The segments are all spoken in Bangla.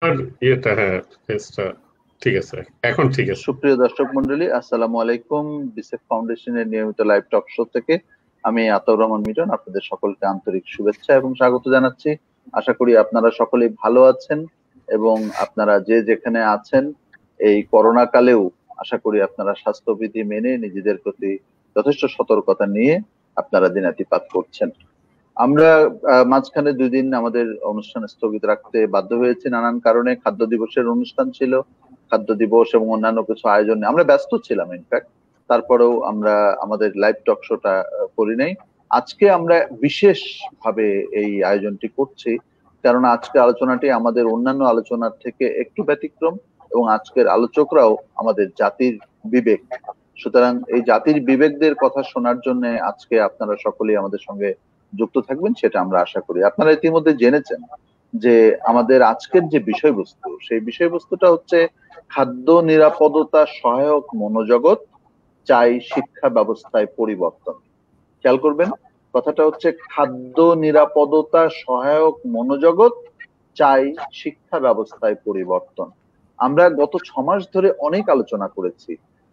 আর ইয়েটা, হ্যাঁ, ফেসটা ঠিক আছে, এখন ঠিক আছে। সুপ্রিয় দর্শক মন্ডলী, আসসালামু আলাইকুম। বিসেফ ফাউন্ডেশনের নিয়মিত লাইভ টক শো থেকে আমি আতাউর রহমান মিটন আপনাদের সকলকে আন্তরিক শুভেচ্ছা এবং স্বাগত জানাচ্ছি। আশা করি আপনারা সকলেই ভালো আছেন এবং আপনারা যে যেখানে আছেন এই করোনা কালেও আশা করি আপনারা স্বাস্থ্যবিধি মেনে নিজেদের প্রতি যথেষ্ট সতর্কতা নিয়ে আপনারা দিনাতিপাত করছেন। আমরা মাঝখানে 2 দিন আমাদের অনুষ্ঠান স্থগিত রাখতে বাধ্য হয়েছি নানান কারণে। খাদ্য দিবসের অনুষ্ঠান ছিল, খাদ্য দিবস এবং অন্যান্য কিছু আয়োজনে আমরা ব্যস্ত ছিলাম ইনফ্যাক্ট। তারপরেও আমরা আমাদের লাইভ টক শোটা করি নাই। আজকে আমরা বিশেষ ভাবে এই আয়োজনটি করছি, কারণ আজকে আলোচনাটি আমাদের অন্যান্য আলোচনার থেকে একটু ব্যতিক্রম এবং আজকের আলোচকরাও আমাদের জাতির বিবেক। সুতরাং এই জাতির বিবেকদের কথা শোনার জন্য আজকে আপনারা সকলেই আমাদের সঙ্গে যুক্ত থাকবেন, সেটা আমরা আশা করি। আপনারা ইতিমধ্যে জেনেছেন যে আমাদের আজকের যে বিষয়বস্তু, সেই বিষয়বস্তুটা হচ্ছে খাদ্য নিরাপদতা সহায়ক মনোজগৎ চাই শিক্ষা ব্যবস্থায় পরিবর্তন। খেয়াল করবেন, কথাটা হচ্ছে খাদ্য নিরাপদতা সহায়ক মনোজগৎ চাই শিক্ষা ব্যবস্থায় পরিবর্তন। আমরা গত 6 মাস ধরে অনেক আলোচনা করেছি।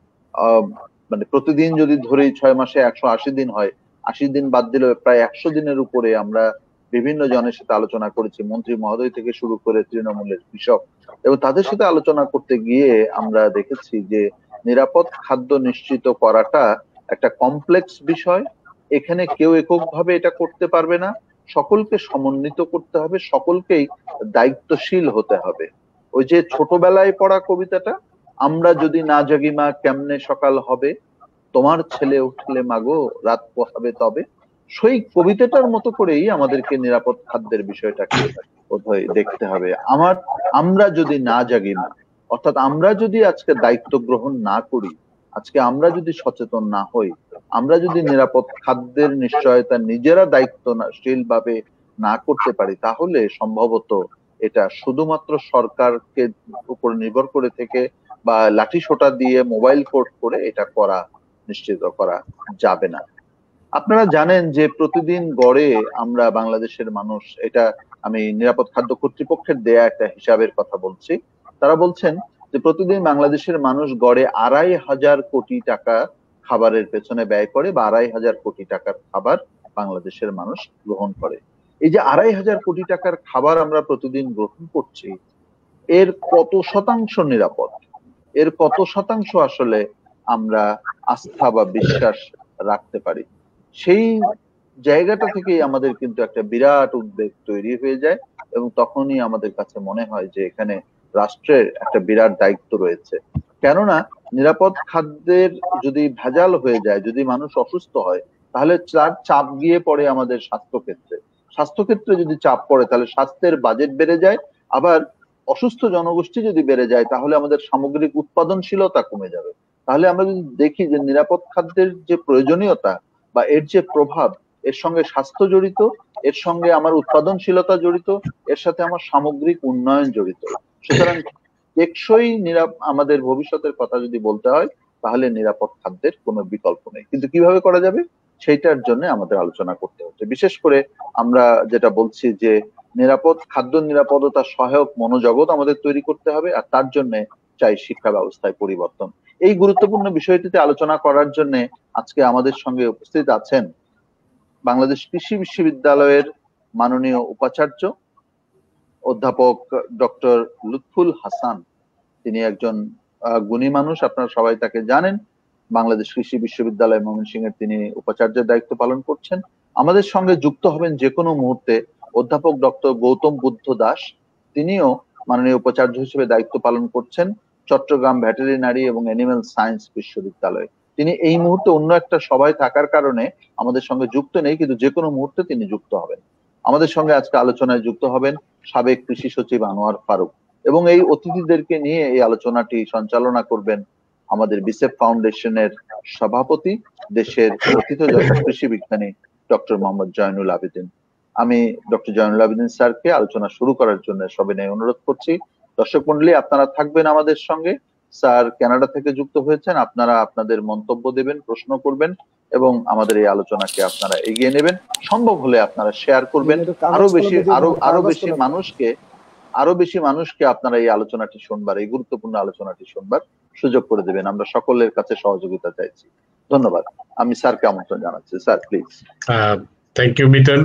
মানে প্রতিদিন যদি ধরি 6 মাসে 180 দিন হয়, 80 দিন বাদ দিলে প্রায় 100 দিনের উপরে আমরা বিভিন্ন জনের সাথে আলোচনা করেছি, মন্ত্রী মহোদয় থেকে শুরু করে তৃণমূলের কৃষক, এবং তাদের সাথে আলোচনা করতে গিয়ে আমরা দেখেছি যে নিরাপদ খাদ্য নিশ্চিত করাটা একটা কমপ্লেক্স বিষয়। এখানে কেউ এককভাবে এটা করতে পারবে না, সকলকে সমন্বিত করতে হবে, সকলকেই দায়িত্বশীল হতে হবে। ওই যে ছোটবেলায় পড়া কবিতাটা, আমরা যদি না জাগি মা কেমনে সকাল হবে, তোমার ছেলে উঠলে মাগো রাত পোহাবে তবে, সেই কবিতাটার মতো করেই আমাদেরকে নিরাপদ খাদ্যের বিষয়টাকে বোধহয় দেখতে হবে। আমরা যদি না জাগি না, অর্থাৎ আমরা যদি আজকে দায়িত্ব গ্রহণ না করি, আজকে আমরা যদি সচেতন না হই, আমরা যদি নিরাপদ খাদ্যের নিশ্চয়তা নিজেরা দায়িত্বশীল ভাবে না করতে পারি, তাহলে সম্ভবত এটা শুধুমাত্র সরকারকে উপর নির্ভর করে থেকে বা লাঠি সোটা দিয়ে মোবাইল কোর্ট করে এটা করা নিশ্চিত করা যাবে না। আপনারা জানেন যে প্রতিদিন গড়ে আমরা বাংলাদেশের মানুষ, এটা আমি নিরাপদ খাদ্য কর্তৃপক্ষের দেয়া একটা হিসাবের কথা বলছি, তারা বলছেন যে প্রতিদিন বাংলাদেশের মানুষ গড়ে 2,500 কোটি টাকা খাবারের পেছনে ব্যয় করে, বা 2,500 কোটি টাকার খাবার বাংলাদেশের মানুষ গ্রহণ করে। এই যে 2,500 কোটি টাকার খাবার আমরা প্রতিদিন গ্রহণ করছি, এর কত শতাংশ নিরাপদ, এর কত শতাংশ আসলে আমরা আস্থা বা বিশ্বাস রাখতে পারি, সেই জায়গাটা থেকেই আমাদের কিন্তু একটা বিরাট উদ্বেগ তৈরি হয়ে যায় এবং তখনই আমাদের কাছে মনে হয় যে এখানে রাষ্ট্রের একটা বিরাট দায়িত্ব রয়েছে। কেননা নিরাপদ খাদ্যের যদি ভেজাল হয়ে যায়, যদি মানুষ অসুস্থ হয়, তাহলে তার চাপ গিয়ে পড়ে আমাদের স্বাস্থ্যক্ষেত্রে। স্বাস্থ্যক্ষেত্রে যদি চাপ পড়ে তাহলে স্বাস্থ্যের বাজেট বেড়ে যায়, আবার অসুস্থ জনগোষ্ঠী যদি বেড়ে যায় তাহলে আমাদের সামগ্রিক উৎপাদনশীলতা কমে যাবে। তাহলে আমরা যদি দেখি যে নিরাপদ খাদ্যের যে প্রয়োজনীয়তা বা এর যে প্রভাব, এর সঙ্গে স্বাস্থ্য জড়িত, এর সঙ্গে আমার উৎপাদনশীলতা জড়িত, এর সাথে আমার সামগ্রিক উন্নয়ন জড়িত। সুতরাং টেকসই আমাদের ভবিষ্যতের কথা যদি বলতে হয়, তাহলে নিরাপদ খাদ্যের কোনো বিকল্প নেই। কিন্তু কিভাবে করা যাবে সেইটার জন্য আমাদের আলোচনা করতে হচ্ছে। বিশেষ করে আমরা যেটা বলছি যে খাদ্য নিরাপদতা সহায়ক মনোজগৎ আমাদের তৈরি করতে হবে, আর তার জন্য চাই শিক্ষা ব্যবস্থায় পরিবর্তন। এই গুরুত্বপূর্ণ বিষয়টিতে আলোচনা করার জন্য আজকে আমাদের সঙ্গে উপস্থিত আছেন বাংলাদেশ কৃষি বিশ্ববিদ্যালয়ের মাননীয় উপাচার্য অধ্যাপক ডক্টর লুৎফুল হাসান। তিনি একজন গুণী মানুষ, আপনারা সবাই তাকে জানেন। বাংলাদেশ কৃষি বিশ্ববিদ্যালয় ময়মনসিংহের তিনি উপাচার্যের দায়িত্ব পালন করছেন। আমাদের সঙ্গে যুক্ত হবেন যে কোনো মুহূর্তে অধ্যাপক ডক্টর গৌতম বুদ্ধ দাস, তিনিও মাননীয় উপাচার্য হিসেবে দায়িত্ব পালন করছেন চট্টগ্রাম ভেটেরিনারি এবং অ্যানিমেল সায়েন্স বিশ্ববিদ্যালয়। তিনি এই মুহূর্তে অন্য একটা সভায় থাকার কারণে আমাদের সঙ্গে যুক্ত নেই, কিন্তু যে কোনো মুহূর্তে তিনি যুক্ত হবেন। আমাদের সঙ্গে আজকে আলোচনায় যুক্ত হবেন সাবেক কৃষি সচিব আনোয়ার ফারুক, এবং এই অতিথিদেরকে নিয়ে এই আলোচনাটি সঞ্চালনা করবেন আমাদের বিসেফ ফাউন্ডেশনের সভাপতি, দেশের অতিথযথা কৃষি বিজ্ঞানী ডক্টর মোহাম্মদ জয়নুল আবেদিন। আমি ডক্টর জয়নুল আবেদিন স্যারকে আলোচনা শুরু করার জন্য সবিনয় অনুরোধ করছি। দর্শক মন্ডলী, আপনারা থাকবেন আমাদের সঙ্গে। স্যার কানাডা থেকে যুক্ত হয়েছেন, আপনারা আপনাদের মন্তব্য দেবেন, প্রশ্ন করবেন এবং আমাদের এই আলোচনাকে আপনারা এগিয়ে নেবেন। সম্ভব হলে আপনারা শেয়ার করবেন, আরো বেশি মানুষকে আরো বেশি মানুষকে আপনারা এই আলোচনাটি শুনবার, এই গুরুত্বপূর্ণ আলোচনাটি শুনবার সুযোগ করে দেবেন, আমরা সকলের কাছে সহযোগিতা চাইছি। ধন্যবাদ। আমি স্যারকে আমন্ত্রণ জানাচ্ছি। Sir please. Thank you Miton.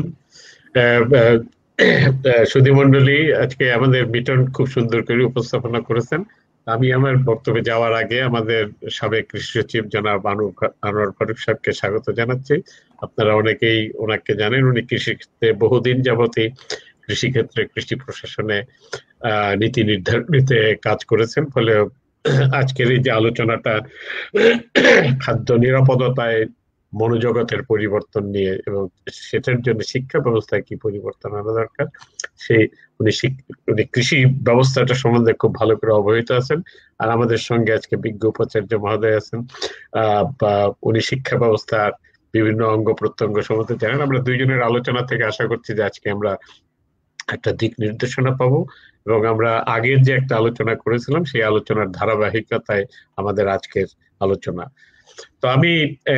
সুধী মণ্ডলী, আজকে আমাদের মিটন খুব সুন্দর করে উপস্থাপনা করেছেন। আমি আমার বক্তব্যে যাওয়ার আগে আমাদের সাবেক কৃষি সচিব জনাব আনোয়ার ফারুক সাহেবকে স্বাগত জানাচ্ছি। আপনারা অনেকেই ওনাকে জানেন, উনি কৃষিক্ষেত্রে বহুদিন যাবতই কৃষিক্ষেত্রে কৃষি প্রশাসনে নীতি নির্ধারণীতে কাজ করেছেন। ফলে আজকের এই যে আলোচনাটা খাদ্য নিরাপদতায় মনোজগতের পরিবর্তন নিয়ে এবং সেটার জন্য শিক্ষা ব্যবস্থায় কি পরিবর্তন আনা দরকার, সেই উনি কৃষি ব্যবস্থাটা সম্বন্ধে খুব ভালো করে অবহিত আছেন। আর আমাদের সঙ্গে আজকে বিজ্ঞ উপাচার্য মহোদয় আছেন, উনি শিক্ষা ব্যবস্থার বিভিন্ন অঙ্গ প্রত্যঙ্গ সম্বন্ধে জানেন। আমরা দুইজনের আলোচনা থেকে আশা করছি যে আজকে আমরা একটা দিক নির্দেশনা পাবো এবং আমরা আগের যে একটা আলোচনা করেছিলাম সেই আলোচনার ধারাবাহিকতায় আমাদের আজকের আলোচনা। তো আমি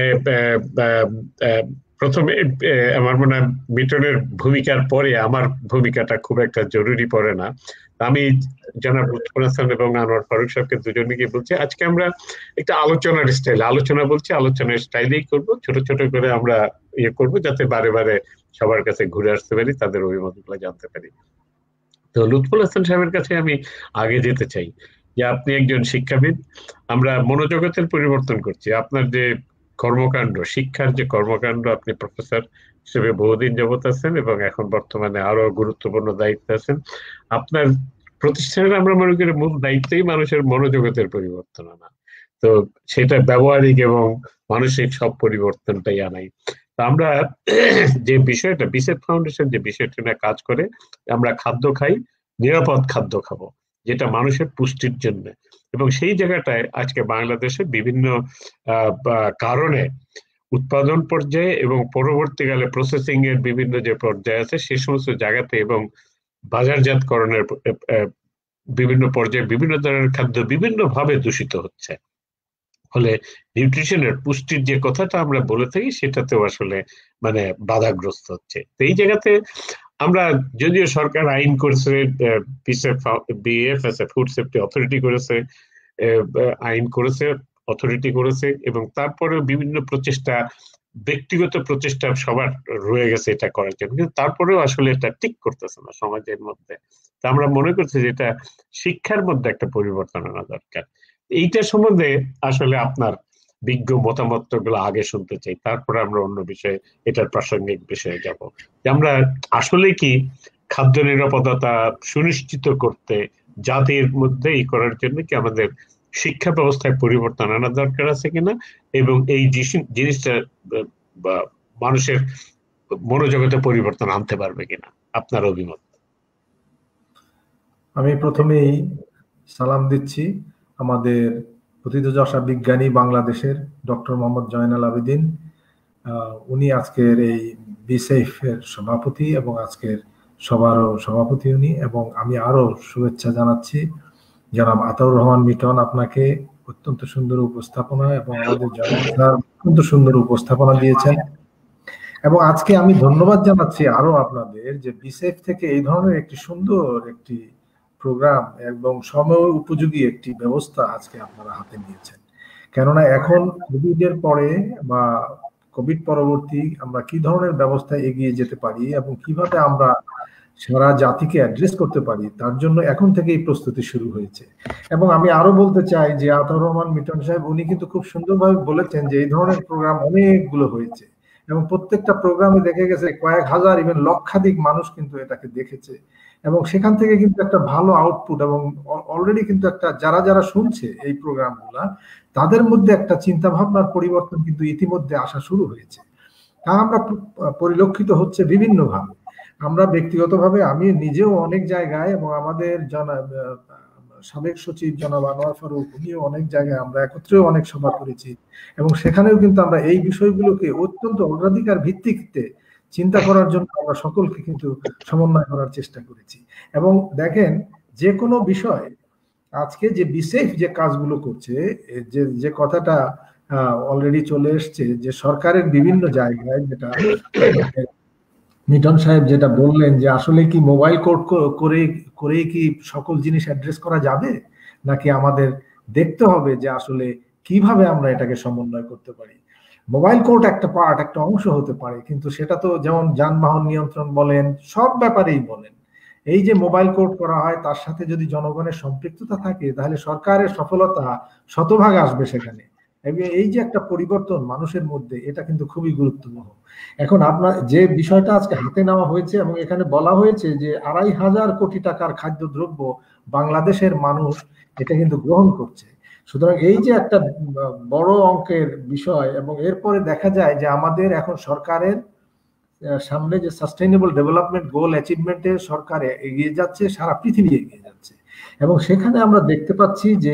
প্রথমে আমার মনে হয় মিটনের ভূমিকার পরে আমার ভূমিকাটা খুব একটা জরুরি পড়ে না। আমি জনাব লুৎফুল হাসান এবং আনোয়ার ফারুক সাহেবকে দুজনকে বলছি, আজকে আমরা একটা আলোচনার স্টাইল আলোচনার স্টাইলেই করব, ছোট ছোট করে আমরা ইয়ে করব, যাতে বারে বারে সবার কাছে ঘুরে আসতে পারি, তাদের অভিমতগুলো জানতে পারি। তো লুৎফুল হাসান সাহেবের কাছে আমি আগে যেতে চাই যে আপনি একজন শিক্ষাবিদ, আমরা মনোজগতের পরিবর্তন করছি। আপনার যে কর্মকাণ্ড, শিক্ষার যে কর্মকাণ্ড, আপনি প্রফেসর হিসেবে বহুদিন যাবত আছেন এবং এখন বর্তমানে আরো গুরুত্বপূর্ণ দায়িত্বে আছেন। আপনার প্রতিষ্ঠানের আমরা মনে করি মূল দায়িত্বই মানুষের মনোজগতের পরিবর্তন আনা, তো সেটা ব্যবহারিক এবং মানসিক সব পরিবর্তনটাই আনাই। তা আমরা যে বিষয়টা বিসেফ ফাউন্ডেশন যে বিষয়টা নিয়ে কাজ করে, আমরা খাদ্য খাই, নিরাপদ খাদ্য খাবো যেটা মানুষের পুষ্টির জন্য, এবং সেই জায়গাটায় আজকে বাংলাদেশে বিভিন্ন কারণে উৎপাদন পর্যায়ে এবং পরবর্তীকালে প্রসেসিং এর বিভিন্ন যে পর্যায়ে আছে সেই সমস্ত জায়গাতে এবং বাজারজাতকরণের বিভিন্ন পর্যায়ে বিভিন্ন ধরনের খাদ্য বিভিন্ন ভাবে দূষিত হচ্ছে। ফলে নিউট্রিশনের পুষ্টির যে কথাটা আমরা বলে থাকি সেটাতেও আসলে মানে বাধাগ্রস্ত হচ্ছে। তো এই জায়গাতে আমরা, যদিও সরকার আইন করেছে, বিএফএসএ ফুড সেফটি অথরিটি করেছে, আইন করেছে, অথরিটি করেছে, এবং তারপরেও বিভিন্ন প্রচেষ্টা, ব্যক্তিগত প্রচেষ্টা সবার রয়ে গেছে এটা করার জন্য, কিন্তু তারপরেও আসলে এটা ঠিক করতেছে না সমাজের মধ্যে। তা আমরা মনে করছি যে এটা শিক্ষার মধ্যে একটা পরিবর্তন আনা দরকার। এইটা সম্বন্ধে আসলে আপনার বিজ্ঞ মতামত গুলো আগে শুনতে চাই, তারপরে আমরা অন্য বিষয়ে, এটার প্রাসঙ্গিক বিষয়ে যাব। আমরা আসলে কি খাদ্য নিরাপত্তা সুনিশ্চিত করতে জাতির মধ্যে এই করার জন্য কি আমাদের শিক্ষা ব্যবস্থায় পরিবর্তন আনা দরকার আছে কিনা, এবং এই জিনিসটা মানুষের মনোজগতে পরিবর্তন আনতে পারবে কিনা, আপনার অভিমত। আমি প্রথমেই সালাম দিচ্ছি আমাদের প্রথিতযশা বিজ্ঞানী বাংলাদেশের ডক্টর মোহাম্মদ জয়নাল আবেদিন, উনি আজকের এই বিসেফ এর সভাপতি এবং আজকের সভারও সভাপতি উনি, এবং আমি আরো শুভেচ্ছা জানাচ্ছি জনাব আতাউর রহমান মিটন, আপনাকে অত্যন্ত সুন্দর উপস্থাপনা, এবং আমাদের জয়নাল স্যার অত্যন্ত সুন্দর উপস্থাপনা দিয়েছেন। এবং আজকে আমি ধন্যবাদ জানাচ্ছি আরো আপনাদের যে বিসেফ থেকে এই ধরনের একটি সুন্দর একটি প্রোগ্রাম এবং সময় উপযোগী একটি ব্যবস্থা আজকে আপনারা হাতে নিয়েছেন। কেননা এখন কোভিড এর পরে বা কোভিড পরবর্তী আমরা কি ধরনের ব্যবস্থা এগিয়ে যেতে পারি এবং কিভাবে আমরা সারা জাতিকে অ্যাড্রেস করতে পারি, তার জন্য এখন থেকেই প্রস্তুতি শুরু হয়েছে। এবং আমি আরো বলতে চাই যে আতাউর রহমান মিটন সাহেব উনি কিন্তু খুব সুন্দরভাবে বলেছেন যে এই ধরনের প্রোগ্রাম অনেকগুলো হয়েছে এবং প্রত্যেকটা প্রোগ্রামে দেখে গেছে কয়েক হাজার ইভেন লক্ষাধিক মানুষ কিন্তু এটাকে দেখেছে, এবং সেখান থেকে কিন্তু একটা ভালো আউটপুট, এবং অলরেডি কিন্তু একটা যারা যারা শুনছে এই প্রোগ্রামগুলা তাদের মধ্যে একটা চিন্তা ভাবনার পরিবর্তন কিন্তু ইতিমধ্যে আসা শুরু হয়েছে। তা আমরা পরিলক্ষিত হচ্ছে বিভিন্নভাবে। আমরা ব্যক্তিগতভাবে আমি নিজেও অনেক জায়গায়, এবং আমাদের সাবেক সচিব জনাব আনোয়ার ফারুক উনিও অনেক জায়গায় আমরা একত্রেও অনেক সভা করেছি, এবং সেখানেও কিন্তু আমরা এই বিষয়গুলোকে অত্যন্ত অগ্রাধিকার ভিত্তিতে চিন্তা করার জন্য আমরা সকলকে কিন্তু সমন্বয় করার চেষ্টা করেছি। এবং দেখেন যে কোনো বিষয় আজকে যে বিসেফ যে কাজগুলো করছে, যে কথাটা অলরেডি চলে এসছে যে সরকারের বিভিন্ন জায়গায়, যেটা মিটন সাহেব যেটা বললেন যে আসলে কি মোবাইল কোর্ট করেই কি সকল জিনিস অ্যাড্রেস করা যাবে, নাকি আমাদের দেখতে হবে যে আসলে কিভাবে আমরা এটাকে সমন্বয় করতে পারি। মোবাইল কোর্ট একটা পার্ট, একটা অংশ হতে পারে, কিন্তু সেটা তো যেমন যানবাহন নিয়ন্ত্রণ বলেন, সব ব্যাপারেই বলেন, এই যে মোবাইল কোর্ট করা হয় তার সাথে যদি জনগণের সম্পৃক্ততা থাকে তাহলে সরকারের সফলতা শতভাগ আসবে সেখানে। এবং এই যে একটা পরিবর্তন মানুষের মধ্যে, এটা কিন্তু খুবই গুরুত্বপূর্ণ। এখন আপনার যে বিষয়টা আজকে হাতে নেওয়া হয়েছে এবং এখানে বলা হয়েছে যে ২৫০০ কোটি টাকার খাদ্যদ্রব্য বাংলাদেশের মানুষ এটা কিন্তু গ্রহণ করছে। সুতরাং এই যে একটা বড় অঙ্কের বিষয়, এবং এরপরে দেখা যায় যে আমাদের এখন সরকারের সামনে যে সাস্টেইনেবল ডেভেলপমেন্ট গোল অ্যাচিভমেন্টে সরকার এগিয়ে যাচ্ছে, সারা পৃথিবী এগিয়ে যাচ্ছে। এবং সেখানে আমরা দেখতে পাচ্ছি যে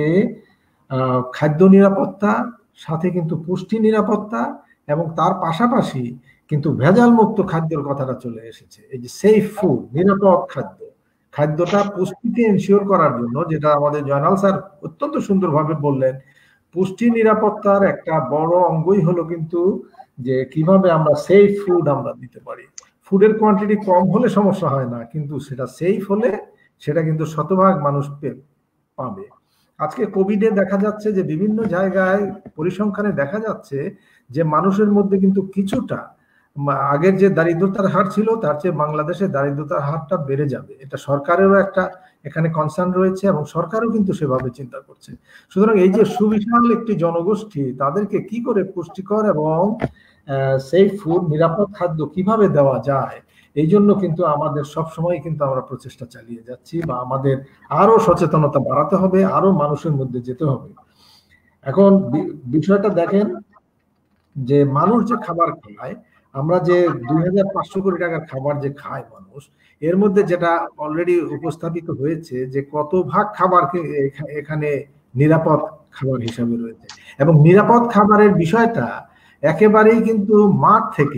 খাদ্য নিরাপত্তা সাথে কিন্তু পুষ্টি নিরাপত্তা, এবং তার পাশাপাশি কিন্তু ভেজাল মুক্ত খাদ্যের কথাটা চলে এসেছে। এই যে সেফ ফুড, নিরাপদ খাদ্য, খাদ্যটা পুষ্টিকে এনশিওর করার জন্য, যেটা আমাদের জয়নাল স্যার অত্যন্ত সুন্দরভাবে বললেন, পুষ্টি নিরাপত্তার একটা বড় অঙ্গই হলো কিন্তু যে কিভাবে আমরা সেফ ফুড আমরা দিতে পারি। ফুডের কোয়ান্টিটি কম হলে সমস্যা হয় না, কিন্তু সেটা সেফ হলে সেটা কিন্তু শতভাগ মানুষ পাবে। আজকে কোভিডে দেখা যাচ্ছে যে বিভিন্ন জায়গায় পরিসংখ্যানে দেখা যাচ্ছে যে মানুষের মধ্যে কিন্তু কিছুটা আগের যে দারিদ্রতার হার ছিল তার চেয়ে বাংলাদেশে দারিদ্রতার হারটা বেড়ে যাবে। এটা সরকারেরও একটা এখানে কনসার্ন রয়েছে এবং সরকারও কিন্তু সেভাবে চিন্তা করছে। সুতরাং এই যে সুবিশাল একটি জনগোষ্ঠী, তাদেরকে কি করে পুষ্টিকর এবং সেফ ফুড, নিরাপদ খাদ্য কিভাবে দেওয়া যায়, এই জন্য কিন্তু আমাদের সবসময় কিন্তু আমরা প্রচেষ্টা চালিয়ে যাচ্ছি, বা আমাদের আরো সচেতনতা বাড়াতে হবে, আরো মানুষের মধ্যে যেতে হবে। এখন বিষয়টা দেখেন যে মানুষ যে খাবার খায়, আমরা যে ২৫০০ কোটি টাকার খাবার যে খায় মানুষ, এর মধ্যে যেটা অলরেডি উপস্থাপিত হয়েছে যে কত ভাগ খাবারকে এখানে নিরাপদ খাবার হিসাবে রয়েছে। এবং নিরাপদ খাবারের বিষয়টা একেবারেই কিন্তু মাঠ থেকে,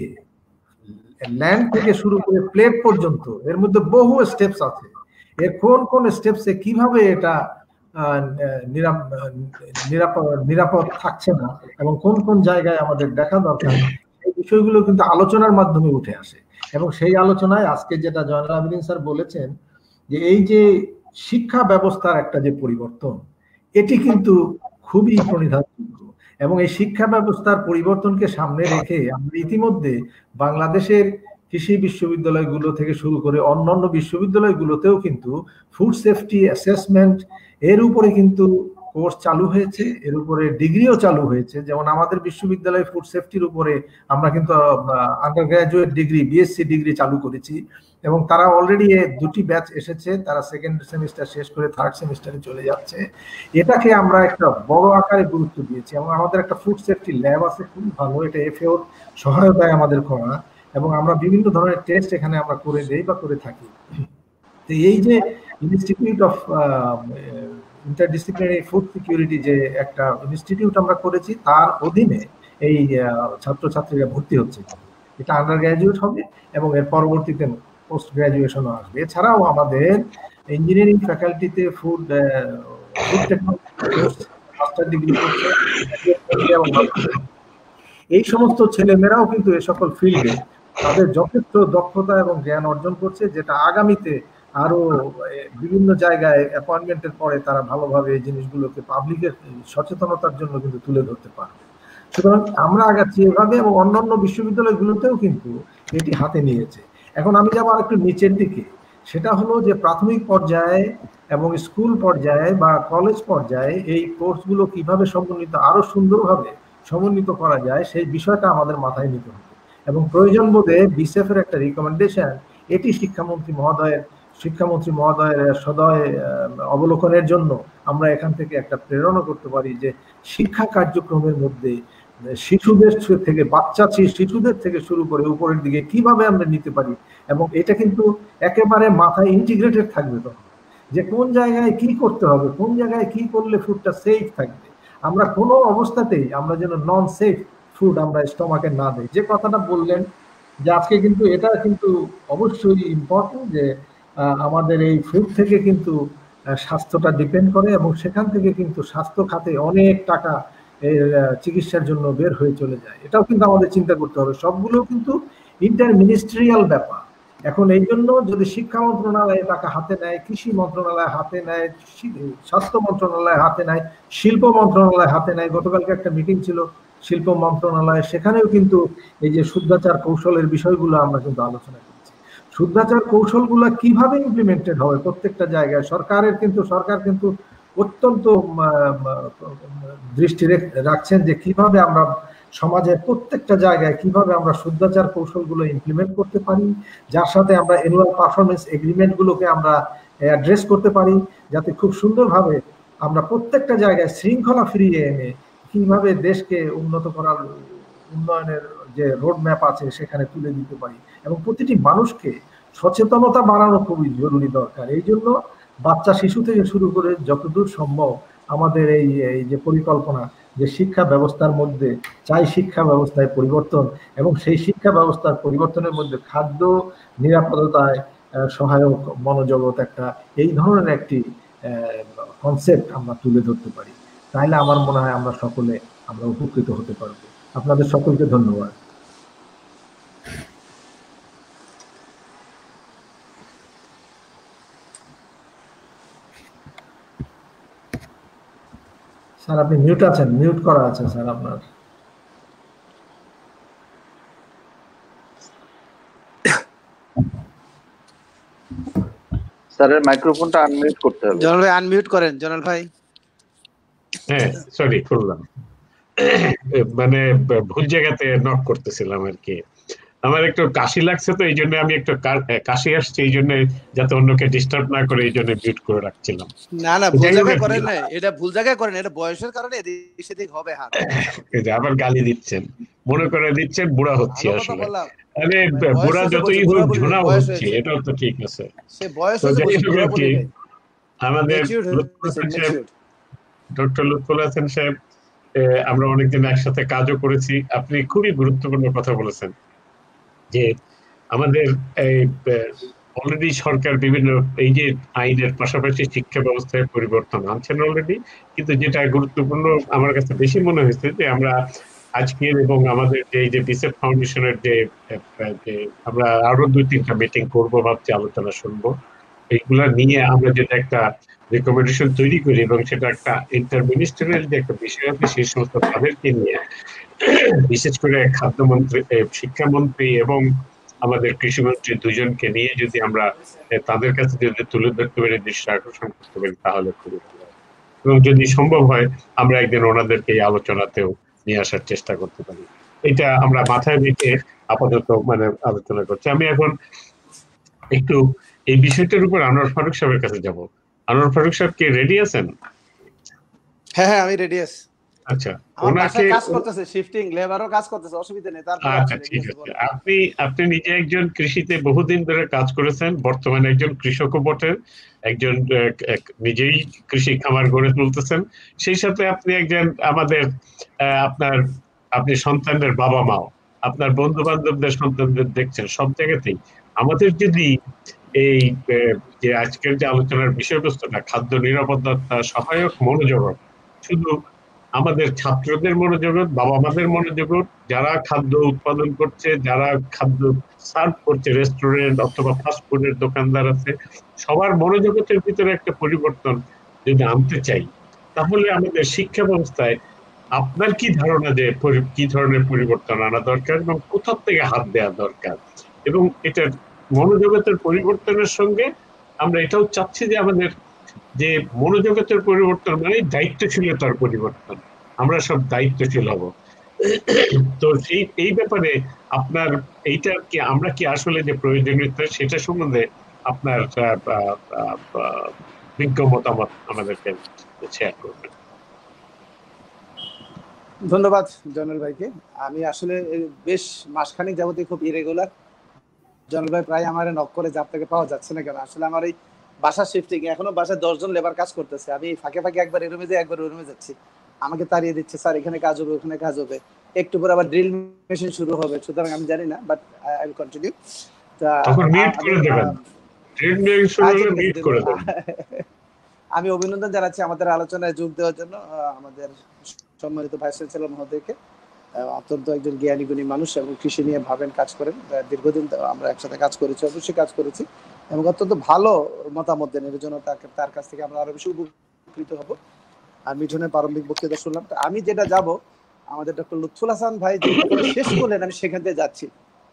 ল্যান্ড থেকে শুরু করে প্লেট পর্যন্ত এর মধ্যে বহু স্টেপস আছে। এর কোন কোন স্টেপসে কিভাবে এটা নিরাপদ থাকছে না এবং কোন কোন জায়গায় আমাদের দেখা দরকার, এই বিষয়গুলো কিন্তু আলোচনার মাধ্যমে উঠে আসে। এবং সেই আলোচনায় আজকে যেটা জয়নাল আবেদীন স্যার বলেছেন যে এই যে শিক্ষা ব্যবস্থার একটা যে পরিবর্তন, এটি কিন্তু খুবই প্রণিধানযোগ্য। এবং এই শিক্ষা ব্যবস্থার পরিবর্তনকে সামনে রেখে আমরা ইতিমধ্যে বাংলাদেশের কৃষি বিশ্ববিদ্যালয়গুলো থেকে শুরু করে অন্যান্য বিশ্ববিদ্যালয়গুলোতেও কিন্তু ফুড সেফটি অ্যাসেসমেন্ট এর উপরে কিন্তু কোর্স চালু হয়েছে, এর উপরে ডিগ্রিও চালু হয়েছে। যেমন আমাদের বিশ্ববিদ্যালয়ে ফুড সেফটির উপরে আমরা কিন্তু undergraduate degree, BSc degree চালু করেছি, এবং তারা অলরেডি 2টি ব্যাচ এসেছে, তারা সেকেন্ড সেমিস্টার শেষ করে থার্ড সেমিস্টারে চলে যাচ্ছে। এটাকে আমরা একটা বড় আকারে গুরুত্ব দিয়েছি, এবং আমাদের একটা ফুড সেফটি ল্যাব আছে খুবই ভালো, এটা এফএওর সহায়তায় আমাদের করা, এবং আমরা বিভিন্ন ধরনের টেস্ট এখানে আমরা করে দেই বা করে থাকি। তো এই যে institute of interdisciplinary food security যে একটা ইনস্টিটিউট আমরা করেছি, তার অধীনে এই ছাত্রছাত্রীরা ভর্তি হচ্ছে। এটা আন্ডার গ্রাজুয়েট হবে এবং এর পরবর্তীতে পোস্ট গ্রাজুয়েশনও আসবে। এছাড়াও আমাদের ইঞ্জিনিয়ারিং ফ্যাকাল্টিতে ফুড টেকনোলজি মাস্টার ডিগ্রি করছে, এই সমস্ত ছেলেমেয়েরাও কিন্তু এ সকল ফিল্ডে তাদের যথেষ্ট দক্ষতা এবং জ্ঞান অর্জন করছে, যেটা আগামীতে আরো বিভিন্ন জায়গায় অ্যাপয়েন্টমেন্টের পরে তারা ভালোভাবে এই জিনিসগুলোকে পাবলিকের সচেতনতার জন্য কিন্তু তুলে ধরতে পারবে। সুতরাং আমরা আগাচ্ছি এভাবে, এবং অন্যান্য বিশ্ববিদ্যালয়গুলোতেও কিন্তু এটি হাতে নিয়েছে। এখন আমি যাবো আর একটু নিচের দিকে, সেটা হলো যে প্রাথমিক পর্যায়ে এবং স্কুল পর্যায়ে বা কলেজ পর্যায়ে এই কোর্সগুলো কিভাবে সমন্বিত, আরো সুন্দরভাবে সমন্বিত করা যায়, সেই বিষয়টা আমাদের মাথায় নিতে হবে। এবং প্রয়োজন বোধে বিসেফ এর একটা রিকমেন্ডেশন, এটি শিক্ষামন্ত্রী মহোদয়ের সদয় অবলোকনের জন্য আমরা এখান থেকে একটা প্রেরণা করতে পারি যে শিক্ষা কার্যক্রমের মধ্যে শিশুদের থেকে শিশুদের থেকে শুরু করে উপরের দিকে কিভাবে আমরা নিতে পারি, এবং এটা কিন্তু একেবারে মাথায় ইন্টিগ্রেটেড থাকবে তখন, যে কোন জায়গায় কি করতে হবে, কোন জায়গায় কি করলে ফুডটা সেফ থাকবে। আমরা কোনো অবস্থাতেই আমরা যেন নন সেফ ফুড আমরা স্টমাকে না দেই। যে কথাটা বললেন যে আজকে কিন্তু এটা কিন্তু অবশ্যই ইম্পর্টেন্ট যে আমাদের এই ফুড থেকে কিন্তু স্বাস্থ্যটা ডিপেন্ড করে, এবং সেখান থেকে কিন্তু স্বাস্থ্য খাতে অনেক টাকা চিকিৎসার জন্য বের হয়ে চলে যায়। এটাও কিন্তু আমাদের চিন্তা করতে হবে। সবগুলো কিন্তু ইন্টার মিনিস্ট্রিয়াল ব্যাপার, এখন এই জন্য যদি শিক্ষা মন্ত্রণালয় টাকা হাতে নেয়, কৃষি মন্ত্রণালয় হাতে নেয়, স্বাস্থ্য মন্ত্রণালয় হাতে নেয়, শিল্প মন্ত্রণালয় হাতে নেয়, গতকালকে একটা মিটিং ছিল শিল্প মন্ত্রণালয়, সেখানেও কিন্তু এই যে শুদ্ধাচার কৌশলের বিষয়গুলো আমরা কিন্তু আলোচনা করছি। শুদ্ধাচার কৌশলগুলো কিভাবে ইমপ্লিমেন্টেড হবে প্রত্যেকটা জায়গায়, সরকার কিন্তু অত্যন্ত দৃষ্টি রাখছেন যে কিভাবে আমরা সমাজের প্রত্যেকটা জায়গায় কিভাবে আমরা শুদ্ধাচার কৌশলগুলো ইমপ্লিমেন্ট করতে পারি, যার সাথে আমরা অ্যানুয়াল পারফরমেন্স এগ্রিমেন্ট গুলোকে আমরা অ্যাড্রেস করতে পারি, যাতে খুব সুন্দরভাবে আমরা প্রত্যেকটা জায়গায় শৃঙ্খলা ফিরিয়ে এনে কিভাবে দেশকে উন্নত করার উন্নয়নের যে রোড ম্যাপ আছে সেখানে তুলে দিতে পারি, এবং প্রতিটি মানুষকে সচেতনতা বাড়ানো খুবই জরুরি দরকার। এই জন্য বাচ্চা শিশু থেকে শুরু করে যতদূর সম্ভব আমাদের এই যে পরিকল্পনা, যে শিক্ষা ব্যবস্থার মধ্যে চাই শিক্ষা ব্যবস্থায় পরিবর্তন, এবং সেই শিক্ষা ব্যবস্থার পরিবর্তনের মধ্যে খাদ্য নিরাপত্তায় সহায়ক মনোজগৎ একটা, এই ধরনের একটি কনসেপ্ট আমরা তুলে ধরতে পারি, তাহলে আমার মনে হয় আমরা সকলে উপকৃত হতে পারবো। আপনাদের সকলকে ধন্যবাদ। স্যার আপনি মিউট আছেন, মিউট করা আছে স্যার আপনার। স্যারের মাইক্রোফোনটা আনমিউট করতে হবে। জনাল ভাই আনমিউট করেন, জনাল ভাই। হ্যাঁ সরি করলাম, মানে ভুল জায়গাতে নক করতেছিলাম আর কি। আমার একটু কাশি লাগছে, তো এই জন্য আমি একটু কাশি আসছে, এই জন্য যাতে অন্যকে ডিস্টার্ব না করে এই জন্য মিউট করে রাখছিলাম। না না, ভুল জায়গায় করেন না, এটা ভুল জায়গায় করেন, এটা বয়সের কারণে এদিক সেদিক হবে। হাত আবার গালি দিচ্ছেন, মনে করে দিচ্ছেন বুড়া হচ্ছে আসলে। আরে বললাম বুড়া যতই হোক ঝোনা হচ্ছে, এটাও তো ঠিক আছে। সে বয়স তো হয়েছে, যাই হোক বুড়া আর কি, বলি নাই। আমাদের ডক্টর লুৎফুল হাসান সাহেব, আমরা অনেকদিন একসাথে কাজও করেছি। আপনি খুবই গুরুত্বপূর্ণ কথা বলেছেন যে আমাদের এই অলরেডি সরকার বিভিন্ন এই যে আইনের পাশাপাশি শিক্ষা ব্যবস্থায় পরিবর্তন আনছেন অলরেডি, কিন্তু যেটা গুরুত্বপূর্ণ আমার কাছে বেশি মনে হয়েছে যে আমরা আজকের এবং আমাদের যে এই যে বিসেফ ফাউন্ডেশনের যে আমরা আরো 2-3টা মিটিং করবো ভাবছি, আলোচনা শুনবো, এইগুলা নিয়ে আমরা যেটা একটা রেকমেন্ডেশন তৈরি করি এবং সেটা একটা ইন্টারমিনিস্ট্রিয়াল যে একটা বিষয় আছে সেই সমস্ত তাদেরকে নিয়ে, বিশেষ করে খাদ্যমন্ত্রী, শিক্ষামন্ত্রী এবং আমাদের কৃষিমন্ত্রী দুজনকে নিয়ে যদি আমরা তাদের কাছে যদি তুলে ধরতে পারি, দৃষ্টি আকর্ষণ করতে পারি, তাহলে খুবই ভালো হয়। এবং যদি সম্ভব হয় আমরা একদিন ওনাদেরকে এই আলোচনাতেও নিয়ে আসার চেষ্টা করতে পারি। এটা আমরা মাথায় রেখে আপাতত মানে আলোচনা করছি। আমি এখন একটু এই বিষয়টার উপর আনোয়ার ফারুক সাহেবের কাছে যাব। আনোয়ার ফারুক সাহেব কি রেডি আছেন? হ্যাঁ হ্যাঁ, আমি রেডি আছি। আচ্ছা, ওনাকে কাজ করতেছে, শিফটিং লেবারও কাজ করতেছে, অসুবিধা নেই। তারপর আচ্ছা ঠিক আছে। আপনি নিজে একজন কৃষিতে বহুদিন ধরে কাজ করেছেন, বর্তমানে একজন কৃষকও বটে, একজন নিজেই কৃষি খামার গড়ে তুলতেছেন, সেই সাথে আপনি একজন আমাদের আপনি সন্তানদের বাবা মাও, আপনার বন্ধু বান্ধবদের সন্তানদের দেখছেন সব জায়গাতেই। আমাদের যদি এই যে আজকের যে আলোচনার বিষয়বস্তুটা খাদ্য নিরাপত্তা সহায়ক মনোজগৎ, শুধু আমাদের ছাত্রদের মনোজগৎ, বাবা মাদের মনোজগৎ, যারা খাদ্য উৎপাদন করছে, যারা খাদ্য সার্ভ করছে, রেস্টুরেন্ট অথবা ফাস্টফুডের দোকানদার আছে, সবার মনোজগতের ভিতরে একটা পরিবর্তন যদি আনতে চাই, তাহলে আমাদের শিক্ষা ব্যবস্থায় আপনার কি ধারণা যে কি ধরনের পরিবর্তন আনা দরকার এবং কোথা থেকে হাত দেওয়া দরকার? এবং এটার মনোজগতের পরিবর্তনের সঙ্গে আমরা এটাও চাচ্ছি যে আমাদের যে মনোজগতের পরিবর্তন মানে দায়িত্বশীলতার পরিবর্তন, আমরা সব দায়িত্বশীল হব। তো এই ব্যাপারে আপনার এইটা কি, আমরা কি আসলে যে প্রয়োজনীয়তা সেটা সম্বন্ধে আপনার বিজ্ঞ মতামত আমাদেরকে শেয়ার করবেন। ধন্যবাদ জয়নাল ভাইকে। আমি আসলে বেশ মাসখানেক যাবতীয় খুব ইরেগুলার, জয়নাল ভাই প্রায় আমার নক করে যে আপনাকে পাওয়া যাচ্ছে না কেন। আসলে আমার এই বাসা শিফটিং, এখনো বাসায় 10 জন লেবার কাজ করতেছে, আমি ফাঁকে ফাঁকে একবার এই রুমে যাই, একবার ওই রুমে যাচ্ছি, আমাকে তাড়িয়ে দিচ্ছে, স্যার এখানে কাজ হবে, ওখানে কাজ হবে, একটু পরে আবার ড্রিল মেশিন শুরু হবে, সুতরাং আমি জানি না, বাট আই উইল কন্টিনিউ। আমি অভিনন্দন জানাচ্ছি আমাদের আলোচনায় যোগ দেওয়ার জন্য আমাদের সম্মানিত ভাইস চ্যান্সেলর মহোদয়কে। অত্যন্ত একজন জ্ঞানী গুণী মানুষ এবং কৃষি নিয়ে ভাবেন, কাজ করেন। দীর্ঘদিন আমরা একসাথে কাজ করেছি, অবশ্যই কাজ করেছি, এবং অত্যন্ত ভালো মতামত দেন। এর জন্য তার কাছ থেকে আমরা আরো বেশি উপকৃত হব। আর মিঠুনের প্রারম্ভিক বক্তৃতা শুনলাম। তো আমি যেটা যাব, আমাদের ডক্টর লুৎফুল হাসান ভাই যেখানে শেষ করলেন আমি সেখান থেকে যাচ্ছি।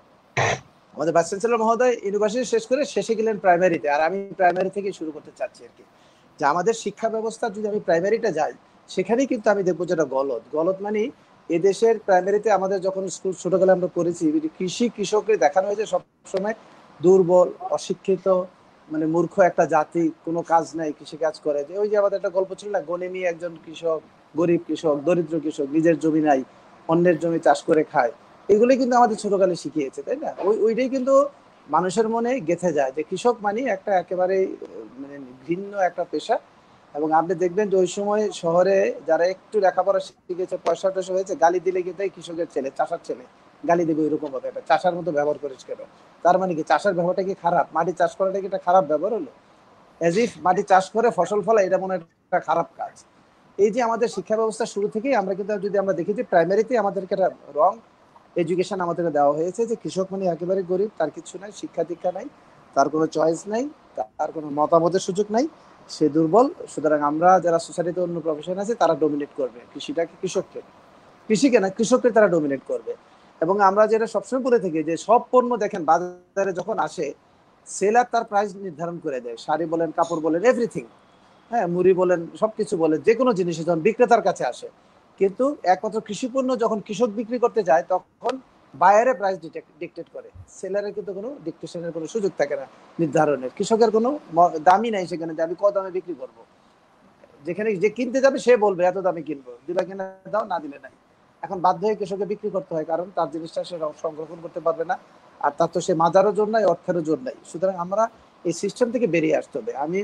আমাদের ভাইস চ্যান্সেলর মহোদয় ইউনিভার্সিটি শেষ করে শেষে গেলেন প্রাইমারিতে, আর আমি প্রাইমারি থেকে শুরু করতে চাচ্ছি আর কি। যে আমাদের শিক্ষা ব্যবস্থা যদি আমি প্রাইমারিটা যাই, সেখানেই কিন্তু আমি দেখবো যেটা গলত মানে এদেশের প্রাইমারিতে আমাদের যখন স্কুল ছোটবেলায় আমরা করেছি, কৃষককে দেখানো হয়েছে সবসময় দুর্বল, অশিক্ষিত, মানে মূর্খ একটা জাতি, কোনো কাজ নাই, কৃষি কাজ করে। যে ওই যে আমাদের একটা গল্প ছিল না, গনিমি একজন কৃষক, গরিব কৃষক, দরিদ্র কৃষক, নিজের জমি নাই, অন্যের জমি চাষ করে খায়। এগুলি কিন্তু আমাদের ছোটকালে শিখিয়েছে, তাই না? ওইটাই কিন্তু মানুষের মনে গেঁথে যায় যে কৃষক মানে একটা একেবারে মানে ভিন্ন একটা পেশা। এবং আপনি দেখবেন যে ওই সময় শহরে যারা একটু লেখাপড়া শিখেছে, পয়সা টয়সা হয়েছে, গালি দিলে কিন্তু কৃষকের ছেলে, চাষার ছেলে গালি দেবে, ওইরকম হবে, একটা চাষার মতো ব্যবহার করিস কেন? তার মানে কি চাষার ব্যবহারটা কি খারাপ? মাটি চাষ করাটা কি একটা খারাপ ব্যবহার হলো? এজ ইফ মাটি চাষ করে ফসল ফলা এটা মনে একটা খারাপ কাজ। এই যে আমাদের শিক্ষা ব্যবস্থা শুরু থেকেই আমরা কিন্তু যদি আমরা দেখি যে প্রাইমারিতে আমাদেরকে একটা রং এডুকেশন আমাদেরকে দেওয়া হয়েছে যে কৃষক মানে একেবারে গরিব, তার কিছু নাই, শিক্ষা দীক্ষা নাই, তার কোনো চয়েস নাই, তার কোনো মতামতের সুযোগ নাই, সে দুর্বল। সুতরাং আমরা যারা সোসাইটিতে অন্য প্রফেশন আছে তারা ডোমিনেট করবে কৃষিটাকে, কৃষিকে না কৃষককে তারা ডোমিনেট করবে। এবং আমরা যেটা সবসময় বলে থাকি যে সব পণ্য দেখেন বাজারে যখন আসে, সেলার তার প্রাইস নির্ধারণ করে দেয়, শাড়ি বলেন, কাপড় বলেন, এভরিথিং, হ্যাঁ, মুড়ি বলেন, সবকিছু বলেন, যে কোনো জিনিস যখন বিক্রেতার কাছে আসে। কিন্তু একমাত্র কৃষি পণ্য যখন কৃষক বিক্রি করতে যায় তখন বায়ারে প্রাইস ডিকটেট করে, সেলারের কিন্তু কোনো ডিকটেশনের কোনো সুযোগ থাকে না নির্ধারণের। কৃষকের কোনো দামই নাই সেখানে যে আমি কত দামে বিক্রি করব। যেখানে যে কিনতে যাবে সে বলবে এত দামে কিনবো, দিবা কিনা দাও, না দিলে নাই। এখন বাধ্য হয়ে কৃষককে বিক্রি করতে হয়, কারণ তার জিনিসটা সে সংরক্ষণ করতে পারবে না, আর তার তো সে মাজারও জোর নাই, অর্থেরও জোর নাই। সুতরাং আমরা এই সিস্টেম থেকে বেরিয়ে আসতে হবে। আমি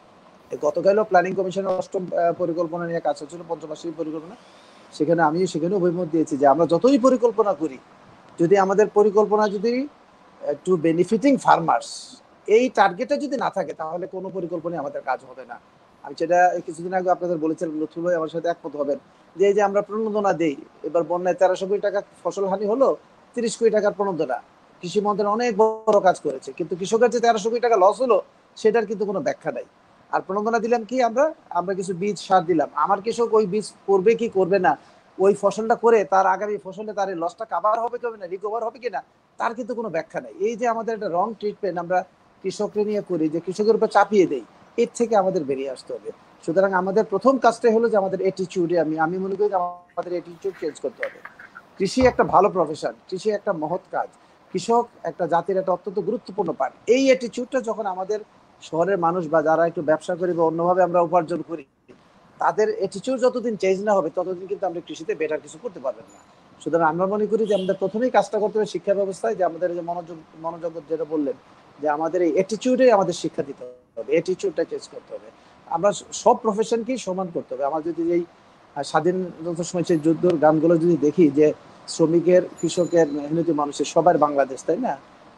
গতকালও প্ল্যানিং কমিশনের ৮ম পরিকল্পনা নিয়ে কাজ হচ্ছিল, পঞ্চবার্ষিক পরিকল্পনা, সেখানে অভিমত দিয়েছি যে আমরা যতই পরিকল্পনা করি, যদি আমাদের পরিকল্পনা যদি টু বেনিফিটিং ফার্মার্স এই টার্গেটে যদি না থাকে, তাহলে কোনো পরিকল্পনাই আমাদের কাজ হবে না। আমি সেটা কিছুদিন আগে আপনাদের বলেছিলাম, লুৎফুল ভাই আমার সাথে একমত হবেন, যে এই যে আমরা প্রণোদনা দেই, এবার বন্যায় ১৩০০ কোটি টাকা ফসল হানি হলো, ৩০ কোটি টাকার প্রণোদনা, কৃষি মন্ত্রণালয় অনেক বড় কাজ করেছে, কিন্তু কৃষকের যে ১৩০০ কোটি টাকা লস হলো সেটার কিন্তু কোনো ব্যাখ্যা নাই। আর প্রণোদনা দিলাম কি, আমরা কিছু বীজ সার দিলাম, আমার কৃষক ওই বীজ করবে কি করবে না, ওই ফসলটা করে তার আগামী ফসলে তার এই লসটা কাভার হবে কি হবে না, রিকভার হবে কিনা, তার কিন্তু কোনো ব্যাখ্যা নেই। এই যে আমাদের একটা রং ট্রিটমেন্ট আমরা কৃষককে নিয়ে করি, যে কৃষকের উপর চাপিয়ে দেই, এর থেকে আমাদের বেরিয়ে আসতে হবে। সুতরাং আমাদের প্রথম কাজটাই হলো যে আমাদের অ্যাটিটিউডে, আমি মনে করি আমাদের অ্যাটিটিউড চেঞ্জ করতে হবে। কৃষি একটা ভালো প্রফেশন, কৃষি একটা মহৎ কাজ, কৃষক একটা জাতির একটা অত্যন্ত গুরুত্বপূর্ণ পার্ট। এই অ্যাটিটিউডটা যখন আমাদের শহরের মানুষ বা যারা একটু ব্যবসা করি বা অন্যভাবে আমরা উপার্জন করি, তাদের অ্যাটিটিউড যতদিন চেঞ্জ না হবে ততদিন কিন্তু আমরা কৃষিতে বেটার কিছু করতে পারবেন না। সুতরাং আমরা মনে করি যে আমাদের প্রথমেই কাজটা করতে হবে শিক্ষা ব্যবস্থায়, যে আমাদের যে মনোযোগ যেটা বললেন, যে আমাদের এই অ্যাটিটিউডে আমাদের শিক্ষা দিতে হবে, অ্যাটিটিউডটা চেঞ্জ করতে হবে। আমরা সব প্রফেশনকেই সমান করতে হবে। আমার যদি এই স্বাধীনতার সময় সেই যুদ্ধর গানগুলো যদি দেখি, যে শ্রমিকের, কৃষকের, মেহনতি মানুষের সবার বাংলাদেশ, তাই না?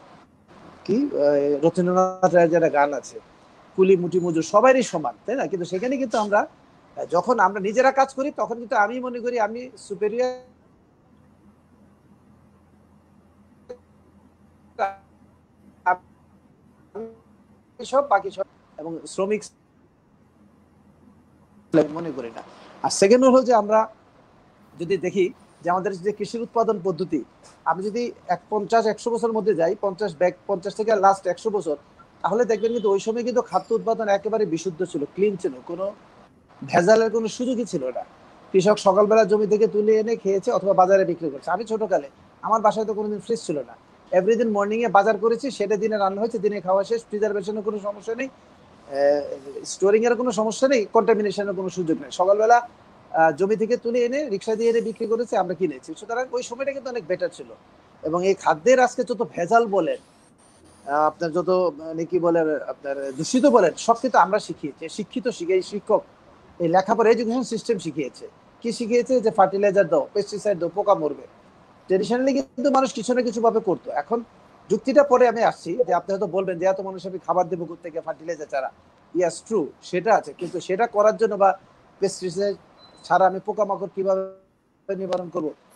কি রবীন্দ্রনাথ রায়ের যারা গান আছে, কুলি মুটি মজুর সবারই সমান, তাই না? কিন্তু সেখানে কিন্তু আমরা যখন আমরা নিজেরা কাজ করি তখন কিন্তু আমি মনে করি আমি সুপেরিয়র, সব বাকি সব, এবং শ্রমিক মনে করি না। আর সেকেন্ড হলো যে আমরা যদি দেখি যে আমাদের যে কৃষির উৎপাদন পদ্ধতি, আমি যদি 50-100 বছরের মধ্যে যাই, 50 থেকে লাস্ট 100 বছর, তাহলে দেখবেন কিন্তু ওই সময় কিন্তু খাদ্য উৎপাদন একেবারে বিশুদ্ধ ছিল, ক্লিন ছিল, কোনো ভেজালের কোনো সুযোগই ছিল না। কৃষক সকালবেলা জমি থেকে তুলে এনে খেয়েছে অথবা বাজারে বিক্রি করছে। আমি ছোটকালে আমার বাসায় তো কোনোদিন ফ্রিজ ছিল না, এভরিদিন মর্নিং এ বাজার করেছি, সেটা দিনে রান্না হয়েছে, দিনে খাওয়া শেষ, প্রিজারভেশনের কোনো সমস্যা নেই, স্টোরিং এর কোনো সমস্যা নেই, কন্টামিনেশনের কোনো সুযোগ নেই। সকালবেলা জমি থেকে তুলে এনে রিক্সা দিয়ে এনে বিক্রি করেছে, আমরা কিনেছি। সুতরাং ওই সময়টা কিন্তু অনেক বেটার ছিল। এবং এই খাদ্যের আজকে যত ভেজাল বলেন, আপনার যত মানে কি বলেন, আপনার দূষিত বলেন, সব কিন্তু আমরা শিখিয়েছি, শিক্ষিত শিক্ষক, এই লেখাপড়া এডুকেশন সিস্টেম শিখিয়েছে। কি শিখিয়েছে? যে ফার্টিলাইজার দাও, পেস্টিসাইড দাও, পোকা মরবে। ট্রেডিশনালি কিন্তু মানুষ কিছু না কিছু ভাবে করতো। এখন যুক্তিটা পরে আমি আসছি, যে আপনি হয়তো বলবেন যে এত মানুষ আমি খাবার দেবো কোত্থেকে ফার্টিলাইজার ছাড়া। ইয়াস ট্রু, সেটা আছে, কিন্তু সেটা করার জন্য বা পেস্টিসাইড ছাড়া আমি পোকামাকড় কিভাবে নিবারণ করবো,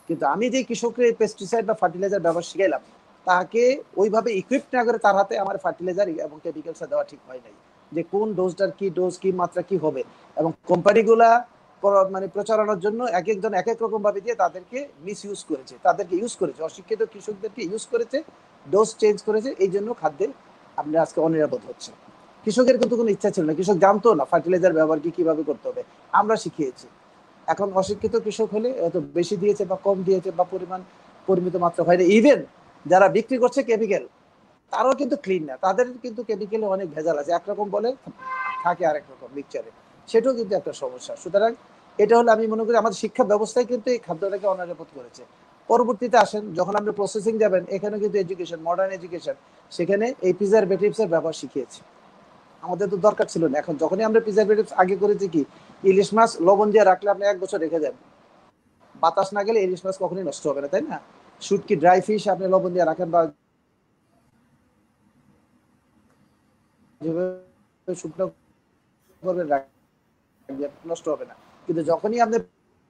কিন্তু আমি যে কৃষকের পেস্টিসাইড বা ফার্টিলাইজার ব্যবহার শিখাইলাম, তাকে ওইভাবে ইকুইপ না করে তার হাতে আমার ফার্টিলাইজার এবং কেমিক্যালস দেওয়া ঠিক হয় নাই, যে কোন ডোজটার কি ডোজ, কি মাত্রা কি হবে। এবং কোম্পানিগুলা মানে প্রচারণার জন্য এক একজন এক এক রকম ভাবে দিয়ে তাদেরকে মিস ইউজ করেছে, তাদেরকে ইউজ করেছে, অশিক্ষিত কৃষকদেরকে ইউজ করেছে, ডোজ চেঞ্জ করেছে। এই জন্য খাদ্যে আপনি আজকে অনিরাপদ হচ্ছে। কৃষকের কিন্তু কোনো ইচ্ছা ছিল না, কৃষক জানতো না ফার্টিলাইজার ব্যবহার কি কিভাবে করতে হবে, আমরা শিখিয়েছি। এখন অশিক্ষিত কৃষক হলে এত বেশি দিয়েছে বা কম দিয়েছে বা পরিমিত মাত্রা হয়নি। ইভেন যারা বিক্রি করছে কেমিক্যাল, তারাও কিন্তু ক্লিন না, তাদের কিন্তু কেমিক্যালে অনেক ভেজাল আছে, একরকম বলে থাকে আরেক রকম মিক্সচারে, সেটাও কিন্তু একটা সমস্যা। সুতরাং এটা হলো আমি মনে করি আমাদের শিক্ষা ব্যবস্থায় কিন্তু এই খাদ্যটাকে অনিরাপদ করেছে। পরবর্তীতে আসেন যখন আপনি প্রসেসিং যাবেন, এখানে কিন্তু এডুকেশন, মডার্ন এডুকেশন, সেখানে এই প্রিজারভেটিভস এর ব্যবহার শিখিয়েছে। আমাদের তো দরকার ছিল না। এখন যখনই আমরা প্রিজারভেটিভস আগে করেছি কি, ইলিশ মাছ লবণ দিয়ে রাখলে আপনি 1 বছর রেখে যাবেন, বাতাস না গেলে ইলিশ মাছ কখনোই নষ্ট হবে না, তাই না? শুটকি, ড্রাই ফিশ আপনি লবণ দিয়ে রাখেন বা শুকনো করবেন, নষ্ট হবে না। কিন্তু যখনই আপনি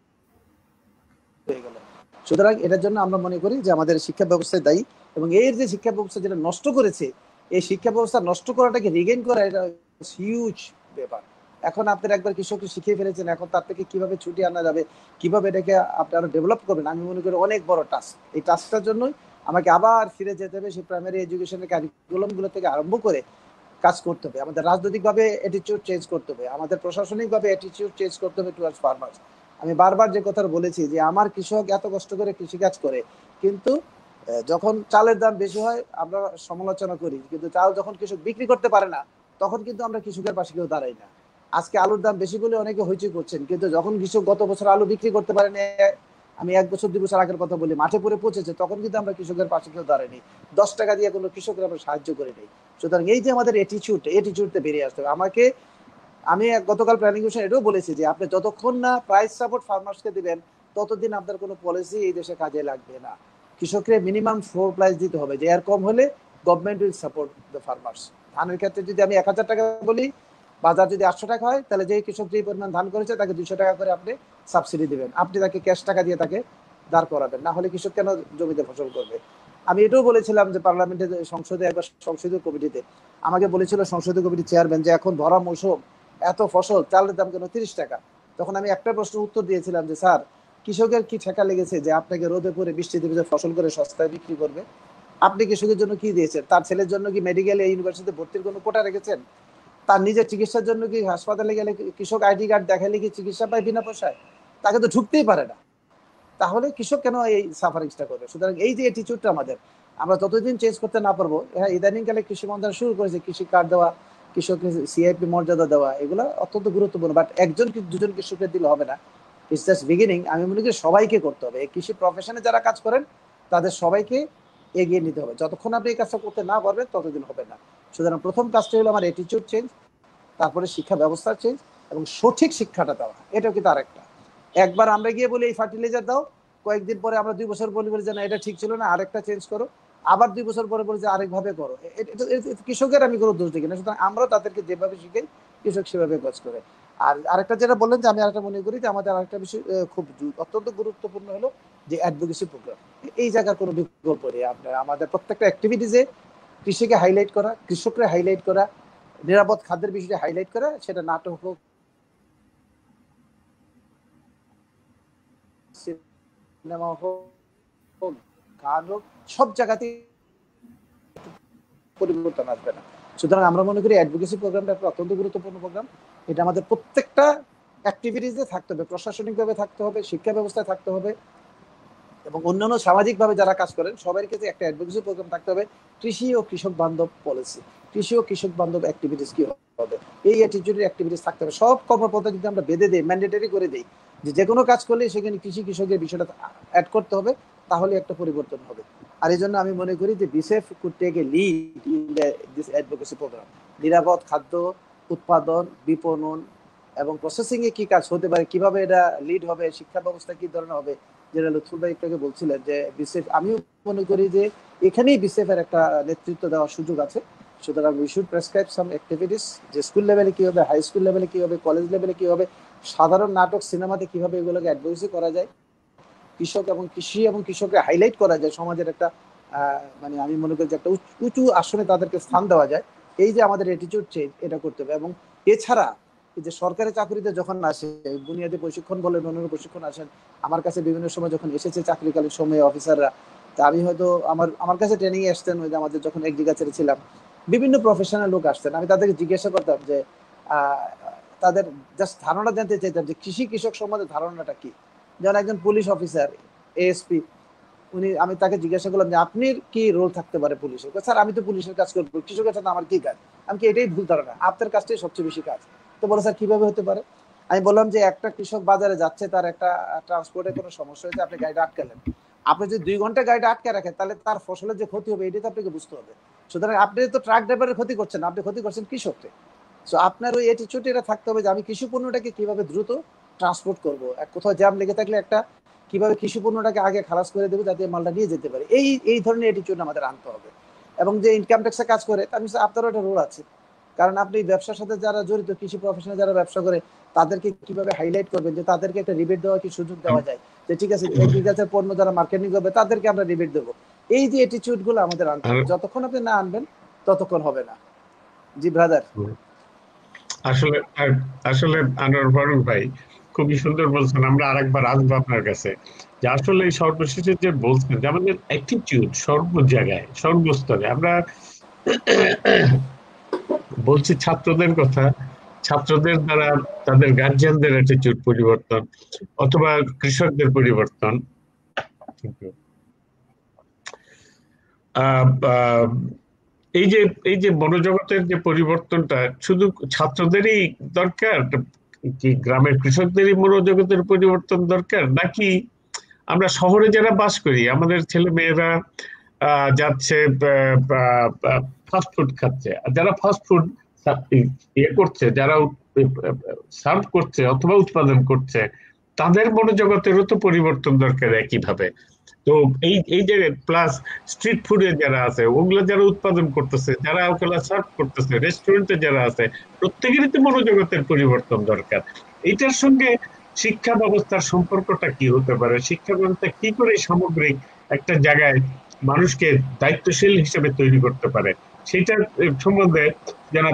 হয়ে গেল, সুতরাং এটার জন্য আমরা মনে করি যে আমাদের শিক্ষা ব্যবস্থায় দায়ী। এবং এর যে শিক্ষা ব্যবস্থা যেটা নষ্ট করেছে, এই শিক্ষা ব্যবস্থা নষ্ট করাটাকে রিগেইন করা, এটা হিউজ ব্যাপার। এখন আপনারা একবার কৃষককে শিখিয়ে ফেলেছেন, এখন তার থেকে কিভাবে ছুটি আনা যাবে, কিভাবে এটাকে আপনারা ডেভেলপ করবেন, আমি মনে করি অনেক বড় টাস্ক। এই টাস্কটার জন্যই আমাকে আবার ফিরে যেতে হবে সেই প্রাইমারি এডুকেশনের কারিকুলাম গুলো থেকে আরম্ভ করে কাজ করতে হবে। আমাদের রাজনৈতিকভাবে অ্যাটিটিউড চেঞ্জ করতে হবে, আমাদের প্রশাসনিকভাবে অ্যাটিটিউড চেঞ্জ করতে হবে টুয়ার্ডস ফার্মার্স। আমি বারবার যে কথা বলেছি যে আমার কৃষক এত কষ্ট করে কৃষিকাজ করে, কিন্তু যখন চালের দাম বেশি হয় আমরা সমালোচনা করি, কিন্তু চাল যখন কৃষক বিক্রি করতে পারে না, তখন কিন্তু আমরা কৃষকের পাশে কেউ দাঁড়াই না। আজকে আলুর দাম বেশি বলে অনেকে হইচই করছেন, কিন্তু যখন কৃষক গত বছর আলু বিক্রি করতে পারেনি, আমি 1 বছর 2 বছর আগের কথা বলি, মাঠে পড়ে পচেছে, তখন কিন্তু আমরা কৃষকের পাশে কেউ দাঁড়াইনি, 10 টাকা দিয়ে কোনো কৃষকের আমরা সাহায্য করি নাই। সুতরাং এই যে আমাদের অ্যাটিটিউডটা বেরিয়ে আসতে হবে। আমি গতকাল প্ল্যানিং কমিশন এটাও বলেছি যে আপনি যতক্ষণ না প্রাইস সাপোর্ট ফার্মার্সকে দিবেন, ততদিন আপনার কোনো পলিসি এই দেশে কাজে লাগবে না। কৃষকদের মিনিমাম ফ্লোর প্রাইস দিতে হবে, যে এর কম হলে government will support the farmers. ধানের ক্ষেত্রে যদি আমি 1000 টাকা বলি, বাজার যদি 800 টাকা হয়, তাহলে যেই কৃষক যেই পরিমাণ ধান করেছে তাকে 200 টাকা করে আপনি সাবসিডি দিবেন, আপনি তাকে ক্যাশ টাকা দিয়ে তাকে দাঁড় করাবেন, না হলে কৃষক কেন জমিতে ফসল করবে? আমি এটাও বলেছিলাম যে পার্লামেন্টে, সংসদে একবার সংসদীয় কমিটিতে আমাকে বলেছিল সংসদীয় কমিটির চেয়ারম্যান যে এখন ভরা মৌসুম, এত ফসল, চালের দাম কেন 30 টাকা? তখন আমি একটা প্রশ্নের উত্তর দিয়েছিলাম যে স্যার, কৃষকের কি ঠেকা লেগেছে যে আপনাকে রোদে পড়ে বৃষ্টিতে ভিজে ফসল করে সস্তায় বিক্রি করবে? আপনি কৃষকের জন্য কি দিয়েছেন? তার ছেলের জন্য কি মেডিকেলে ইউনিভার্সিটিতে ভর্তির কোনো কোটা রেখেছেন? তার নিজের চিকিৎসার জন্য কি হাসপাতালে গেলে কৃষক আইডি কার্ড দেখালে কি চিকিৎসা পায় বিনা পয়সায়? তাকে তো ঢুকতেই পারে না। তাহলে কৃষক কেন এই সাফারিংসটা করবে? সুতরাং এই যে অ্যাটিটিউডটা আমাদের, আমরা যতদিন চেঞ্জ করতে না পারবো, হ্যাঁ ইদানিংকালে কৃষি মন্ত্রণালয় শুরু করেছে কৃষি কার্ড দেওয়া, কৃষককে সিআইপি মর্যাদা দেওয়া, এগুলো অত্যন্ত গুরুত্বপূর্ণ। বাট একজন কি দুজন কৃষকের দিলে হবে না, ইটস জাস্ট বিগিনিং। আমি মনে করি সবাইকে করতে হবে, এই কৃষি প্রফেশনে যারা কাজ করেন তাদের সবাইকে এগিয়ে নিতে হবে। যতক্ষণ আপনি এই কাজটা করতে না পারবেন ততদিন হবে না। সুতরাং প্রথম কাজটা হলো আমার অ্যাটিটিউড চেঞ্জ, তারপরে শিক্ষা ব্যবস্থার চেঞ্জ এবং সঠিক শিক্ষাটা দেওয়া। এটাও কিন্তু আরেকটা, একবার আমরা গিয়ে বলি এই ফার্টিলাইজার দাও, কয়েকদিন পরে আমরা 2 বছর বলি যে না এটা ঠিক ছিল না, আরেকটা চেঞ্জ করো, আবার 2 বছর পরে বলি যে আরেকভাবে করো। কৃষকের আমি কোনো দোষ দেখি না। সুতরাং আমরা তাদেরকে যেভাবে শিখাই কৃষক সেভাবে কাজ করে। আর আরেকটা যেটা বললেন যে আমি আরেকটা মনে করি যে আমাদের আরেকটা বিষয় খুব অত্যন্ত গুরুত্বপূর্ণ হলো যে অ্যাডভোকেসি প্রোগ্রাম। এই জায়গার কোনো বিকল্প নেই। আপনার আমাদের প্রত্যেকটা অ্যাক্টিভিটিসে কৃষিকে হাইলাইট করা, কৃষকরা হাইলাইট করা, নিরাপদ খাদ্যের বিষয়টা হাইলাইট করা, সেটা নাটক হোক, সিনেমা হোক, গান হোক, সব জায়গাতেই পরিবর্তন আসবে না। সুতরাং আমরা মনে করি অ্যাডভোকেসি প্রোগ্রামটা একটা অত্যন্ত গুরুত্বপূর্ণ প্রোগ্রাম। এটা আমাদের প্রত্যেকটা অ্যাক্টিভিটিসে থাকতে হবে, প্রশাসনিকভাবে থাকতে হবে, শিক্ষা ব্যবস্থায় থাকতে হবে এবং অন্যান্য সামাজিকভাবে যারা কাজ করেন সবার ক্ষেত্রে একটা অ্যাডভোকেসি প্রোগ্রাম থাকতে হবে। কৃষি ও কৃষক বান্ধব পলিসি, কৃষি ও কৃষক বান্ধব অ্যাক্টিভিটিস কি হবে, এই অ্যাটিটিউডের অ্যাক্টিভিটিস থাকতে হবে। সব কর্মপদ্ধতি যদি আমরা বেঁধে দিই, ম্যান্ডেটরি করে দিই যে কোনো কাজ করলে সেখানে কৃষি কৃষকের বিষয়টা অ্যাড করতে হবে, তাহলে একটা পরিবর্তন হবে। আর এই জন্য আমি মনে করি যে BSafe could take a lead in this advocacy program. নিরাপদ খাদ্য উৎপাদন, বিপণন এবং প্রসেসিং এ কি কাজ হতে পারে, কিভাবে এটা লিড হবে, শিক্ষা ব্যবস্থা কি ধরনের হবে, যেটা লুৎফুল ভাই একটু আগে বলছিলেন যে বিসেফ, আমিও মনে করি যে এখানেই বিসেফের একটা নেতৃত্ব দেওয়ার সুযোগ আছে। সুতরাং we should prescribe some activities, যে স্কুল লেভেলে কি হবে, হাই স্কুল লেভেলে কি হবে, কলেজ লেভেলে কি হবে, সাধারণ নাটক সিনেমাতে কিভাবে এগুলোকে অ্যাডভোকেসি করা যায়, কৃষক এবং কৃষি এবং কৃষককে হাইলাইট করা যায়, সমাজের একটা মানে আমি মনে করি যে একটা উঁচু আসনে তাদেরকে স্থান দেওয়া যায়, এই যে আমাদের অ্যাটিটিউড চেঞ্জ এটা করতে হবে। এবং এছাড়া যে সরকারি চাকরিতে যখন আসে বুনিয়াদী প্রশিক্ষণ বলে অন্যান্য প্রশিক্ষণ আসেন, আমার কাছে বিভিন্ন সময় যখন এসেছে চাকরিকালীন সময়ে অফিসাররা, তা আমি হয়তো আমার কাছে ট্রেনিং আসতেন, ওই যে আমাদের যখন এগ্রিকালচারে ছিলাম বিভিন্ন প্রফেশনাল লোক আসতেন, আমি তাদেরকে জিজ্ঞাসা করতাম যে তাদের জাস্ট ধারণা জানতে চাইতাম যে কৃষি কৃষক সম্বন্ধে ধারণাটা কি। যেমন একজন পুলিশ অফিসার এএসপি, আমি তাকে জিজ্ঞাসা করলাম যে আপনার কি রোল থাকতে পারে পুলিশের, স্যার আমি তো পুলিশের কাজ করবো, কৃষকের সাথে আমার কি কাজ, আমি কি এটাই ভুল ধারণা, আপনার কাজটাই সবচেয়ে বেশি কাজ। তো বলো স্যার কিভাবে হতে পারে, আমি বললাম যে একটা কৃষক বাজারে যাচ্ছে, তার একটা ট্রান্সপোর্টে কোনো সমস্যা হয়েছে, আপনি গাড়িটা আটকালেন, আপনি যদি 2 ঘন্টা গাড়িটা আটকে রাখেন তাহলে তার ফসলের যে ক্ষতি হবে এটাই তো আপনাকে বুঝতে হবে। সুতরাং আপনি তো ট্রাক ড্রাইভারের ক্ষতি করছেন, আপনি ক্ষতি করছেন কৃষককে। সো আপনার ওই অ্যাটিটিউড এটা থাকতে হবে যে আমি কৃষি পণ্যটাকে কিভাবে দ্রুত ট্রান্সপোর্ট করবো, কোথাও জ্যাম লেগে থাকলে একটা কিভাবে কৃষি পণ্যটাকে আগে খালাস করে দেবো যাতে মালটা নিয়ে যেতে পারে, এই ধরনের অ্যাটিটিউড আমাদের আনতে হবে। এবং যে ইনকাম ট্যাক্সে কাজ করে তার নিশ্চয়ই আপনারও একটা রোল আছে, কারণ আপনি ব্যবসার সাথে যারা জড়িত, কৃষি প্রফেশনে যারা ব্যবসা করে তাদেরকে কিভাবে হাইলাইট করবেন, যে তাদেরকে একটা রিবেট দেওয়ার কি সুযোগ দেওয়া যায়, যে ঠিক আছে এগ্রিকালচার পণ্য যারা মার্কেটিং করবে তাদেরকে আমরা রিবেট দেবো। এই যে অ্যাটিটিউড গুলো আমাদের আনতে হবে, যতক্ষণ আপনি না আনবেন ততক্ষণ হবে না। জি ব্রাদার। আসলে আসলে আনোয়ার ফারুক ভাই খুবই সুন্দর বলছেন, আমরা আরেকবার আসবো আপনার কাছে, যে আসলে এই সর্বশেষে যে বলছেন যে আমাদের অ্যাটিটিউড সর্ব জায়গায় সর্বস্তরে, আমরা বলছি ছাত্রদের কথা, ছাত্রদের দ্বারা তাদের গার্জিয়ানদের অ্যাটিটিউড পরিবর্তন, অথবা কৃষকদের পরিবর্তন, এই যে মনোজগতের যে পরিবর্তনটা শুধু ছাত্রদেরই দরকার, কি গ্রামের কৃষকদেরই মনোজগতের পরিবর্তন দরকার, নাকি আমরা শহরে যারা বাস করি আমাদের ছেলে মেয়েরা যাচ্ছে ফাস্টফুড খাচ্ছে, যারা ফাস্টফুড ইয়ে করছে, যারা সার্ভ করছে অথবা উৎপাদন করছে, তাদের মনোজগতেরও তো পরিবর্তন দরকার একইভাবে। তো এই যে প্লাস স্ট্রিট ফুডে যারা আছে, ওগুলো যারা উৎপাদন করতেছে, যারা ওগুলা সার্ভ করতেছে, রেস্টুরেন্টে যারা আছে, প্রত্যেকেরই তো মনোজগতের পরিবর্তন দরকার। এইটার সঙ্গে শিক্ষা ব্যবস্থার সম্পর্কটা কি হতে পারে, শিক্ষা ব্যবস্থা কি করে সামগ্রিক একটা জায়গায় মানুষকে দায়িত্বশীল হিসেবে তৈরি করতে পারে, সেটা সম্বন্ধে জনাব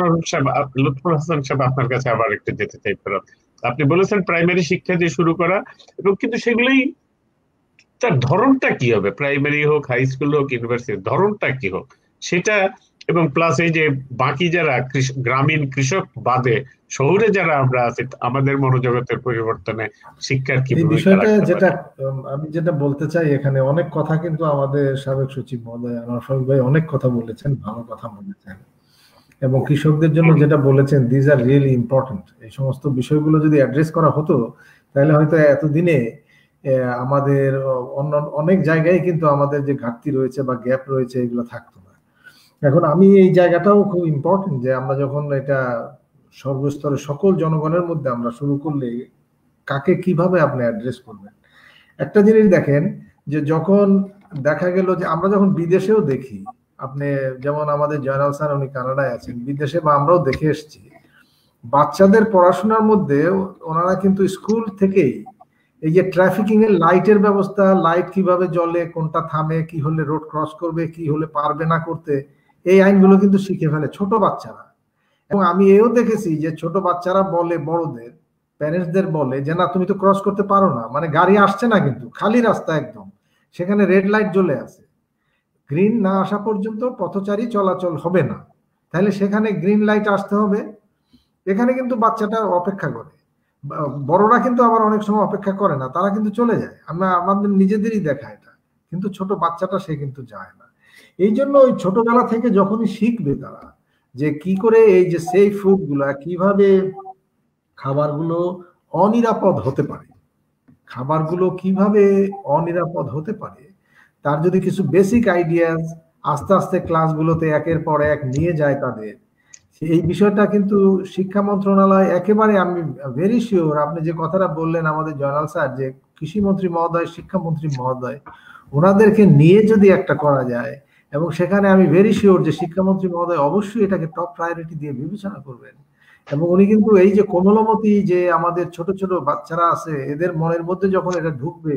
লুৎফর হাসান সাহেব আপনার কাছে আবার একটু যেতে চাই ফেরত। আপনি বলেছেন প্রাইমারি শিক্ষা দিয়ে শুরু করা, এবং কিন্তু সেগুলোই তার ধরনটা কি হবে, প্রাইমারি হোক, হাই স্কুল হোক, ইউনিভার্সিটি, ধরনটা কি হোক সেটা, এবং প্লাস এই যে বাকি যারা গ্রামীণ কৃষক বাদে শহরে যারা আমরা আছি, আমাদের মনোজগতের পরিবর্তনে শিক্ষার কি বিষয়টা, যেটা আমি যেটা বলতে চাই এখানে, অনেক কথা কিন্তু আমাদের সাবেক সচিব মহোদয় আনোয়ার ফারুক ভাই অনেক কথা বলেছেন, ভালো কথা বলেছেন, এবং কৃষকদের জন্য যেটা বলেছেন, দিজ আর রিয়েলি ইম্পর্টেন্ট। এই সমস্ত বিষয়গুলো যদি অ্যাড্রেস করা হতো তাহলে হয়তো এতদিনে আমাদের অনেক জায়গায় কিন্তু আমাদের যে ঘাটতি রয়েছে বা গ্যাপ রয়েছে এগুলো থাকতো না। এখন আমি এই জায়গাটাও খুব ইম্পর্টেন্ট যে আমরা যখন এটা সর্বস্তরে সকল জনগণের মধ্যে আমরা শুরু করলে কাকে কিভাবে আপনি অ্যাড্রেস করবেন। একটা জিনিস দেখেন, যে যখন দেখা গেল যে আমরা যখন বিদেশেও দেখি, আপনি যেমন আমাদের জয়নাল স্যার উনি কানাডায় আছেন, বিদেশে বা আমরাও দেখে এসেছি, বাচ্চাদের পড়াশোনার মধ্যে ওনারা কিন্তু স্কুল থেকেই এই যে ট্রাফিকিং এর লাইটের ব্যবস্থা, লাইট কিভাবে জ্বলে, কোনটা থামে, কি হলে রোড ক্রস করবে, কি হলে পারবে না করতে, এই আইনগুলো কিন্তু শিখে ফেলে ছোট বাচ্চারা। এবং আমি এও দেখেছি যে ছোট বাচ্চারা বলে বড়দের, প্যারেন্টসদের বলে যে না তুমি তো ক্রস করতে পারো না, মানে গাড়ি আসছে না কিন্তু খালি রাস্তা একদম, সেখানে রেড লাইট জ্বলে আছে, গ্রিন না আসা পর্যন্ত পথচারী চলাচল হবে না, তাহলে সেখানে গ্রিন লাইট আসতে হবে। এখানে কিন্তু বাচ্চাটা অপেক্ষা করে, বড়রা কিন্তু আবার অনেক সময় অপেক্ষা করে না, তারা কিন্তু চলে যায়, আমরা আমাদের নিজেদেরই দেখা এটা, কিন্তু ছোট বাচ্চাটা সে কিন্তু যায় না। এই জন্য ওই ছোটবেলা থেকে যখনই শিখবে তারা যে কি করে এই যে সেফ ফুড গুলা, কিভাবে খাবারগুলো অনিরাপদ হতে পারে, খাবারগুলো কিভাবে অনিরাপদ হতে পারে, তার যদি কিছু বেসিক আইডিয়াস আস্তে আস্তে ক্লাসগুলোতে একের পর এক নিয়ে যায় তাদের, এই বিষয়টা কিন্তু শিক্ষা মন্ত্রণালয় একেবারে, আমি ভেরি শিওর আপনি যে কথাটা বললেন আমাদের জয়নাল স্যার, যে কৃষিমন্ত্রী মহোদয়, শিক্ষামন্ত্রী মহোদয়, ওনাদেরকে নিয়ে যদি একটা করা যায়, এবং সেখানে আমি ভেরি শিওর যে শিক্ষামন্ত্রী মহোদয় অবশ্যই এটাকে টপ প্রায়োরিটি দিয়ে বিবেচনা করবেন, এবং উনি কিন্তু এই যে কোমলমতি যে আমাদের ছোট ছোট বাচ্চারা আছে এদের মনের মধ্যে যখন এটা ঢুকবে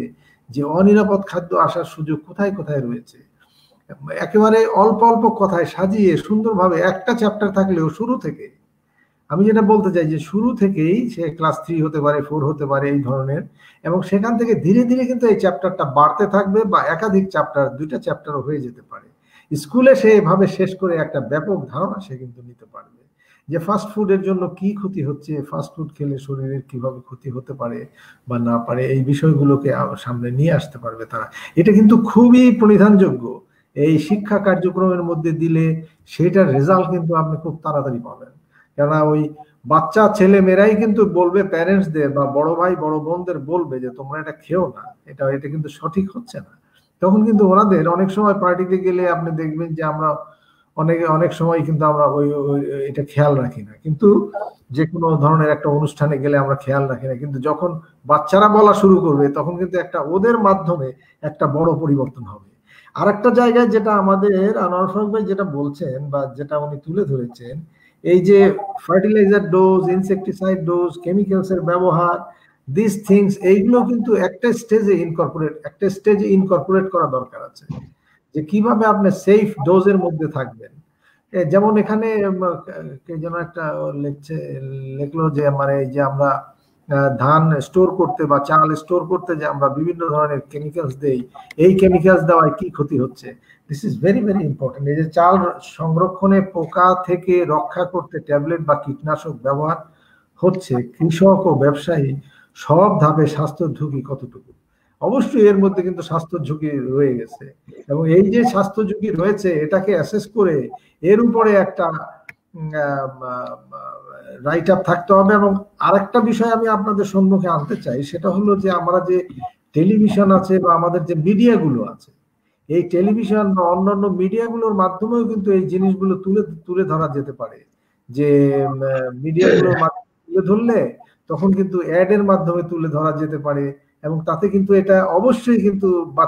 যে অনিরাপদ খাদ্য আসার সুযোগ কোথায় কোথায় রয়েছে। একেবারে অল্প অল্প কথায় সাজিয়ে সুন্দরভাবে একটা চ্যাপ্টার থাকলেও শুরু থেকে, আমি যেটা বলতে চাই যে শুরু থেকেই সে ক্লাস 3 হতে পারে, 4 হতে পারে এই ধরনের, এবং সেখান থেকে ধীরে ধীরে কিন্তু এই চ্যাপ্টারটা বাড়তে থাকবে বা একাধিক চ্যাপ্টার, 2টা চ্যাপ্টারও হয়ে যেতে পারে। স্কুলে সে এভাবে শেষ করে একটা ব্যাপক ধারণা সে কিন্তু নিতে পারবে যে ফাস্ট ফুডের জন্য কি ক্ষতি হচ্ছে, ফাস্ট ফুড খেলে শরীরের কিভাবে ক্ষতি হতে পারে বা না পারে, এই বিষয়গুলোকে সামনে নিয়ে আসতে পারবে তারা। এটা কিন্তু খুবই পরিধানযোগ্য। এই শিক্ষা কার্যক্রমের মধ্যে দিলে সেটার রেজাল্ট কিন্তু আপনি খুব তাড়াতাড়ি পাবেন। কেননা ওই বাচ্চা ছেলে মেয়েরাই কিন্তু বলবে প্যারেন্টসদের বা বড় ভাই বড় বোনদের বলবে যে তোমরা এটা খেও না, এটা কিন্তু সঠিক হচ্ছে না। তখন কিন্তু ওনাদের অনেক সময় পার্টিতে গেলে আপনি দেখবেন যে আমরা অনেক সময় কিন্তু আমরা এটা খেয়াল রাখি না, কিন্তু যে কোনো ধরনের একটা অনুষ্ঠানে গেলে আমরা খেয়াল রাখি না, কিন্তু যখন বাচ্চারা বলা শুরু করবে তখন কিন্তু একটা ওদের মাধ্যমে একটা বড় পরিবর্তন হবে। আরেকটা জায়গায় যেটা আমাদের আনোয়ার ফারুক ভাই যেটা বলছেন বা যেটা উনি তুলে ধরেছেন, এই যে fertilizer dose, insecticide dose, chemicals এর ব্যবহার, দিস থিংস, এইগুলো কিন্তু একটা স্টেজে ইনকর্পোরেট করা দরকার আছে, যে কিভাবে আপনি সেফ ডোজের মধ্যে থাকবেন। যেমন এখানে কে যেন একটা লেখলো যে মানে যে আমরা ধান স্টোর করতে বা চাল স্টোর করতে যে আমরা বিভিন্ন ধরনের কেমিক্যালস দেই, এই কেমিক্যালস দেওয়ায় কি ক্ষতি হচ্ছে। This is very very important. এই যে চাল সংরক্ষণে পোকা থেকে রক্ষা করতে ট্যাবলেট বা কীটনাশক ব্যবহার হচ্ছে, কৃষক ও ব্যবসায়ী সব ধাপে স্বাস্থ্য ঝুঁকি কতটুকু। অবশ্যই এর মধ্যে কিন্তু স্বাস্থ্য ঝুঁকি রয়ে গেছে, এবং এই যে স্বাস্থ্য ঝুঁকি রয়েছে এটাকে অ্যাসেস করে এর উপরে একটা রাইট আপ থাকতে হবে। এবং আরেকটা বিষয় আমি আপনাদের সম্মুখে আনতে চাই, সেটা হলো যে আমরা যে টেলিভিশন আছে বা আমাদের যে মিডিয়াগুলো আছে, এই টেলিভিশন বা অন্যান্য মিডিয়াগুলোর মাধ্যমেও কিন্তু এই জিনিসগুলো তুলে ধরা যেতে পারে। যে মিডিয়াগুলোর মাধ্যমে তুলে ধরলে তখন কিন্তু অ্যাড এর মাধ্যমে তুলে ধরা যেতে পারে, এবং তাতে কিন্তু এটা অবশ্যই কিন্তু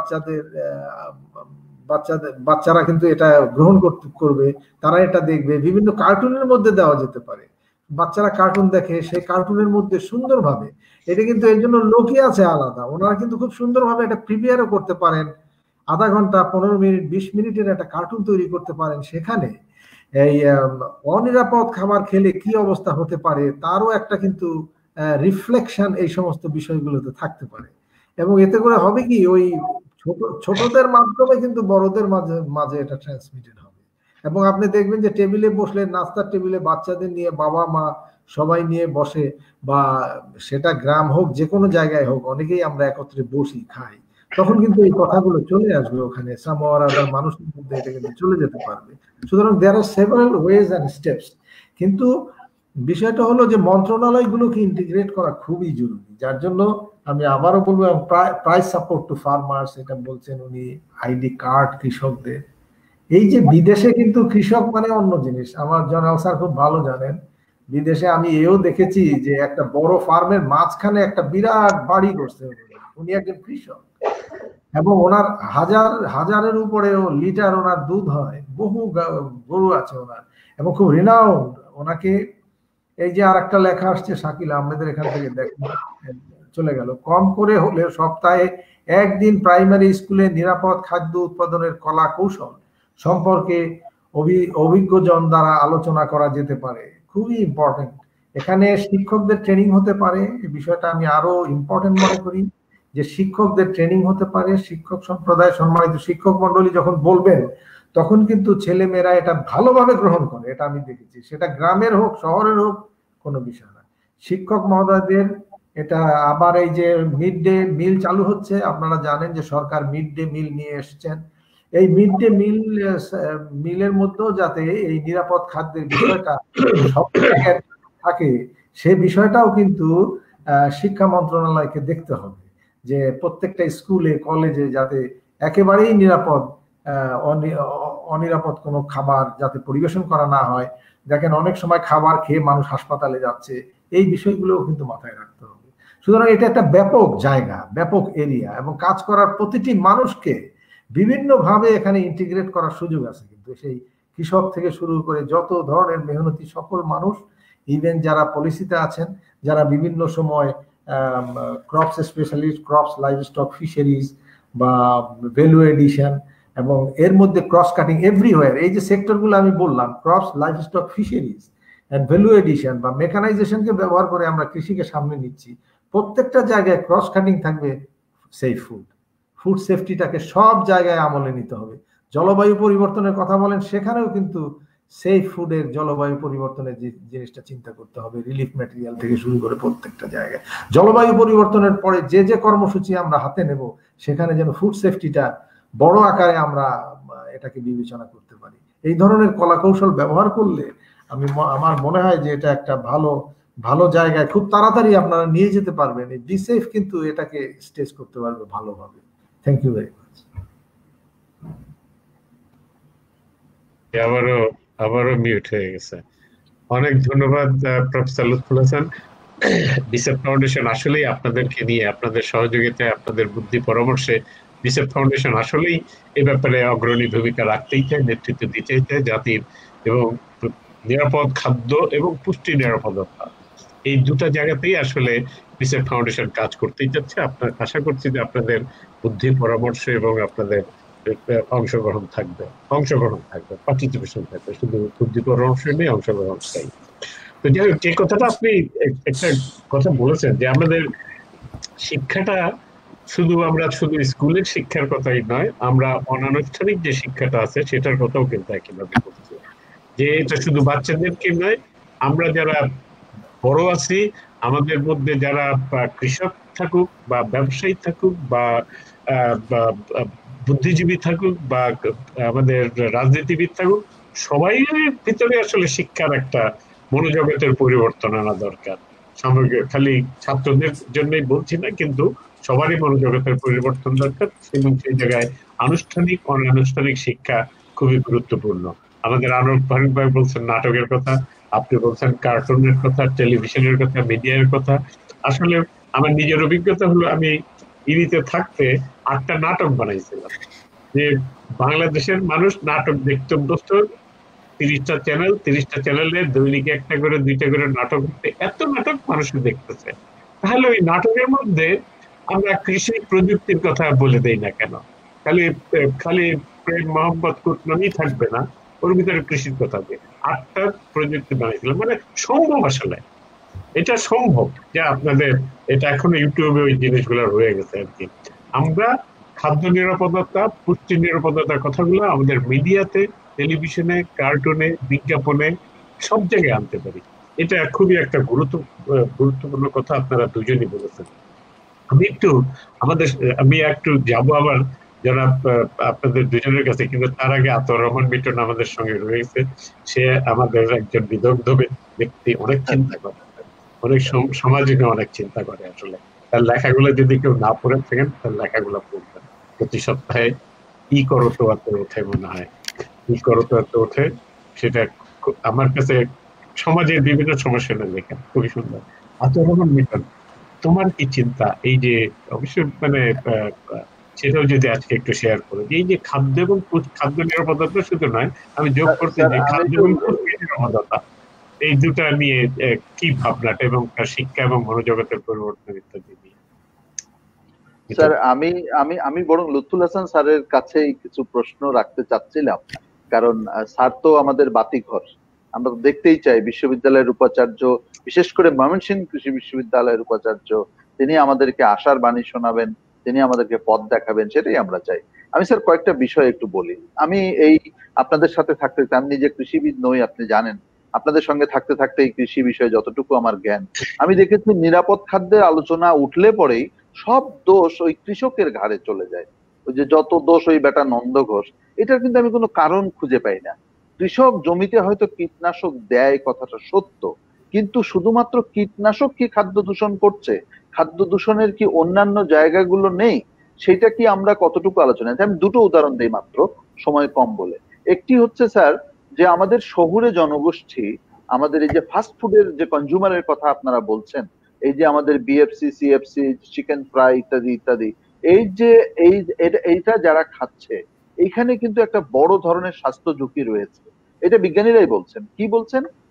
বাচ্চারা কিন্তু এটা গ্রহণ করবে, তারা এটা দেখবে। বিভিন্ন কার্টুনের মধ্যে দেওয়া যেতে পারে, বাচ্চারা কার্টুন দেখে, সেই কার্টুনের মধ্যে সুন্দরভাবে, এটা কিন্তু এর জন্য লোকই আছে আলাদা, ওনারা কিন্তু খুব সুন্দরভাবে এটা প্রিপেয়ারও করতে পারেন। আধা ঘন্টা, 15 মিনিট, 20 মিনিটের একটা কার্টুন তৈরি করতে পারেন, সেখানে এই অনিরাপদ খাবার খেলে কি অবস্থা হতে পারে তারও একটা কিন্তু রিফ্লেকশন এই সমস্ত বিষয়গুলোতে থাকতে পারে। এবং এতে করে হবে কি, ওই ছোটদের মাধ্যমে কিন্তু বড়দের মাঝে এটা ট্রান্সমিটেড হবে। এবং আপনি দেখবেন যে টেবিলে বসলে, নাস্তার টেবিলে বাচ্চাদের নিয়ে বাবা মা সবাই নিয়ে বসে, বা সেটা গ্রাম হোক যে কোনো জায়গায় হোক, অনেকেই আমরা একত্রে বসি খাই, তখন কিন্তু এই কথাগুলো চলে আসবে ওখানে, সামওয়ার আদার মানুষের মধ্যে এটা কিন্তু চলে যেতে পারবে। সুতরাং there are several ways and steps. কিন্তু বিষয়টা হলো যে মন্ত্রণালয়গুলোকে ইন্টিগ্রেট করা খুবই জরুরি, যার জন্য আমি আবারও বলবো প্রাইস সাপোর্ট টু ফার্মার্স, এটা বলছেন উনি, আইডি কার্ড কৃষকদের। এই যে বিদেশে কিন্তু কৃষক মানে অন্য জিনিস, আমার জনাল স্যার খুব ভালো জানেন, বিদেশে আমি এও দেখেছি যে একটা বড় ফার্মের মাঝখানে একটা বিরাট বাড়ি করছে, উনি একজন কৃষক, এবং ওনার হাজারের উপরে লিটার ওনার দুধ হয়, বহু গরু আছে ওনার, এবং খুব রিনাউন্ড। ওনাকে এই যে আর একটা লেখা আসছে শাকিল আহমেদের এখান থেকে দেখুন, চলে গেল, কম করে হলে সপ্তাহে একদিন প্রাইমারি স্কুলে নিরাপদ খাদ্য উৎপাদনের কলা কৌশল সম্পর্কে অভিজ্ঞজন দ্বারা আলোচনা করা যেতে পারে। খুবই ইম্পর্টেন্ট, এখানে শিক্ষকদের ট্রেনিং হতে পারে, এই বিষয়টা আমি আরো ইম্পর্টেন্ট মনে করি, যে শিক্ষকদের ট্রেনিং হতে পারে। শিক্ষক সম্প্রদায়, সম্মানিত শিক্ষক মন্ডলী যখন বলবেন তখন কিন্তু ছেলে মেয়েরা এটা ভালোভাবে গ্রহণ করে, এটা আমি দেখেছি, সেটা গ্রামের হোক শহরের হোক কোনো বিষয় না। শিক্ষক মহোদয়দের এটা আবার এই যে মিড ডে মিল চালু হচ্ছে, আপনারা জানেন যে সরকার মিড ডে মিল নিয়ে এসছেন, এই মিড ডে মিলের মধ্যেও যাতে এই নিরাপদ খাদ্যের বিষয়টা সব জায়গায় থাকে, সে বিষয়টাও কিন্তু শিক্ষা মন্ত্রণালয়কে দেখতে হবে, যে প্রত্যেকটা স্কুলে কলেজে যাতে একেবারেই অনিরাপদ কোনো খাবার যাতে পরিবেশন করা না হয়। দেখেন অনেক সময় খাবার খেয়ে মানুষ হাসপাতালে যাচ্ছে, এই বিষয়গুলো কিন্তু মাথায় রাখতে হবে। সুতরাং এটা একটা ব্যাপক জায়গা, ব্যাপক এরিয়া, এবং কাজ করার প্রতিটি মানুষকে বিভিন্নভাবে এখানে ইন্টিগ্রেট করার সুযোগ আছে। কিন্তু সেই কৃষক থেকে শুরু করে যত ধরনের মেহনতি সকল মানুষ, ইভেন যারা পলিসিতে আছেন, যারা বিভিন্ন সময় crops specialist, crops livestock fisheries বা ভ্যালু এডিশন, এবং এর মধ্যে ক্রস কাটিং এভরিওয়্যার। এই যে সেক্টরগুলো আমি বললাম, crops livestock fisheries and value addition বা মেকানাইজেশনকে ব্যবহার করে আমরা কৃষিকে সামনে নিচ্ছি। প্রত্যেকটা জায়গায় ক্রস কাটিং থাকবে সেফ ফুড, ফুড সেফটিটাকে সব জায়গায় আমলে নিতে হবে। জলবায়ু পরিবর্তনের কথা বলেন, সেখানেও কিন্তু সেফ ফুডের জলবায়ু পরিবর্তনের যে জিনিসটা চিন্তা করতে হবে, রিলিফ ম্যাটেরিয়াল থেকে শুরু করে প্রত্যেকটা জায়গায়। জলবায়ু পরিবর্তনের পরে যে কর্মসূচি আমরা হাতে নেব, সেখানে যেন ফুড সেফটিটা বড় আকারে আমরা এটাকে বিবেচনা করতে পারি। এই ধরনের কলা কৌশল ব্যবহার করলে আমার মনে হয় যে এটা একটা ভালো জায়গায় খুব তাড়াতাড়ি আপনারা নিয়ে যেতে পারবেন। এই বি সেফ কিন্তু এটাকে স্টেজ করতে পারবে ভালোভাবে। Thank you very much. আবারও মিউট হয়ে গেছে। অনেক ধন্যবাদ প্রফেসর লুৎফুল হাসান। বিসেফ ফাউন্ডেশন আসলেই আপনাদেরকে নিয়ে, আপনাদের সহযোগিতায়, আপনাদের বুদ্ধি পরামর্শে বিসেফ ফাউন্ডেশন আসলেই এ ব্যাপারে অগ্রণী ভূমিকা রাখতেই চায়, নেতৃত্ব দিতেই চায় জাতির এবং নিরাপদ খাদ্য এবং পুষ্টি নিরাপদতা, এই দুটা জায়গাতেই আসলে বিসেফ ফাউন্ডেশন কাজ করতেই চাচ্ছে। আশা করছি যে আপনাদের বুদ্ধি পরামর্শ এবং আপনাদের অংশগ্রহণ থাকবে, পার্টিসিপেশন থাকবে, শুধু বুদ্ধি পরামর্শ নেই, অংশগ্রহণ চাই। তো যাই হোক, যে কথাটা আপনি একটা কথা বলেছেন যে আমাদের শিক্ষাটা আমরা শুধু স্কুলের শিক্ষার কথাই নয়, আমরা অনানুষ্ঠানিক যে শিক্ষাটা আছে সেটার কথাও কিন্তু একইভাবে করছি, যে এটা শুধু বাচ্চাদেরকে নয়, আমরা যারা বড় আছি, আমাদের মধ্যে যারা কৃষক থাকুক বা ব্যবসায়ী থাকুক বা বুদ্ধিজীবী থাকুক বা আমাদের রাজনীতিবিদ থাকুক, সবাই ভিতরে আসলে শিক্ষার একটা মনোজগতের পরিবর্তন আনা দরকার। খালি ছাত্রদের জন্যই বলছি না, কিন্তু সবারই মনোজগতের পরিবর্তন দরকার, এবং সেই জায়গায় আনুষ্ঠানিক অনানুষ্ঠানিক শিক্ষা খুবই গুরুত্বপূর্ণ। আমাদের আনোয়ার ফারুক ভাই বলছেন নাটকের কথা, আপনি বলছেন কার্টুনের কথা, টেলিভিশনের কথা, মিডিয়ার কথা। আসলে আমার নিজের অভিজ্ঞতা হলো, আমি ইরিতে থাকতে 8টা নাটক বানাইছিলাম, যে বাংলাদেশের মানুষ নাটক দেখতে অভ্যস্ত। 30টা চ্যানেলে দৈনিকে 1টা করে 2টা করে নাটক হচ্ছে, এত নাটক মানুষ দেখতেছে। তাহলে ওই নাটকের মধ্যে আমরা কৃষি প্রযুক্তির কথা বলে দেই না কেন? খালি প্রেম মোহাম্মদ কুটনামই থাকবে না, ওর ভিতরে কৃষির কথা হবে। 8টা প্রযুক্তি বানাইছিলাম, মানে সম্ভব, আসলে এটা সম্ভব যে আপনাদের এটা এখনো ইউটিউবে ওই জিনিসগুলো রয়ে গেছে আর কি। আমরা খাদ্য নিরাপত্তা, পুষ্টি নিরাপত্তার কথাগুলো আমাদের মিডিয়াতে, টেলিভিশনে, কার্টুনে, বিজ্ঞাপনে সব জায়গায় আনতে পারি। এটা খুবই একটা গুরুত্বপূর্ণ কথা আপনারা দুজনই বলেছেন। আমি একটু যাব আবার যারা আপনাদের দুজনের কাছে, কিন্তু তার আগে আতাউর রহমান মিটন আমাদের সঙ্গে রয়েছে। সে আমাদের একজন বিদগ্ধ ব্যক্তি, অনেক চিন্তা করে, অনেক সমাজে অনেক চিন্তা করে। আসলে তার লেখাগুলো যদি কেউ না পড়ে থাকেন, তার লেখাগুলো পড়বেন। প্রতি সপ্তাহে কি করো তো ওঠে, মনে হয় কি করো তো ওঠে, সেটা আমার কাছে সমাজের বিভিন্ন সমস্যা নিয়ে লেখা খুবই সুন্দর। আতাউর রহমান মিটন, তোমার কি চিন্তা? এই যে অবশ্যই সেটাও যদি আজকে একটু শেয়ার করো, এই যে খাদ্য এবং খাদ্য নিরাপত্তা শুধু নয়, আমি যোগ করতে যে খাদ্য এবং পুষ্টি নিরাপত্তা, এই দুটা নিয়ে কি ভাবনাটা এবং তার শিক্ষা এবং মনোজগতের পরিবর্তন ইত্যাদি নিয়ে। স্যার, আমি বরং লুৎফুল হাসান স্যারের কাছে কিছু প্রশ্ন রাখতে চাচ্ছিলাম, কারণ স্যার তো আমাদের বাতিঘর। আমরা দেখতেই চাই বিশ্ববিদ্যালয়ের উপাচার্য, বিশেষ করে ময়মনসিংহ কৃষি বিশ্ববিদ্যালয়ের উপাচার্য, তিনি আমাদেরকে আশার বাণী শোনাবেন, তিনি আমাদেরকে পথ দেখাবেন, সেটাই আমরা চাই। আমি স্যার কয়েকটা বিষয় একটু বলি। আমি এই আপনাদের সাথে থাকতে, আমি নিজে কৃষিবিদ নই, আপনি জানেন। আপনাদের সঙ্গে থাকতে থাকতে এই কৃষি বিষয়ে যতটুকু আমার জ্ঞান, আমি দেখেছি নিরাপদ খাদ্যের আলোচনা উঠলে পরেই সব দোষ ওই কৃষকের ঘাড়ে চলে যায়। ওই যে যত দোষ ওই বেটা নন্দ ঘোষ, এটার কিন্তু আমি কোনো কারণ খুঁজে পাই না। কৃষক জমিতে হয়তো কীটনাশক দেয়, কথাটা সত্য, কিন্তু শুধুমাত্র কীটনাশক কি খাদ্য দূষণ করছে? খাদ্য দূষণের কি অন্যান্য জায়গাগুলো নেই? সেটা কি আমরা কতটুকু আলোচনা? আমি দুটো উদাহরণ দিই মাত্র, সময় কম বলে। একটি হচ্ছে স্যার, যে আমাদের শহুরে জনগোষ্ঠী, আমাদের এই যে ফাস্ট ফুডের যে কনজিউমারের কথা আপনারা বলছেন, এই যে আমাদের বিএফসি, সিএফসি, চিকেন ফ্রাই ইত্যাদি ইত্যাদি, এই যে এইটা যারা খাচ্ছে, এইখানে কিন্তু একটা বড় ধরনের স্বাস্থ্য ঝুঁকি রয়েছে। এটা বিজ্ঞানীরাই বলছেন। কি বলছেন?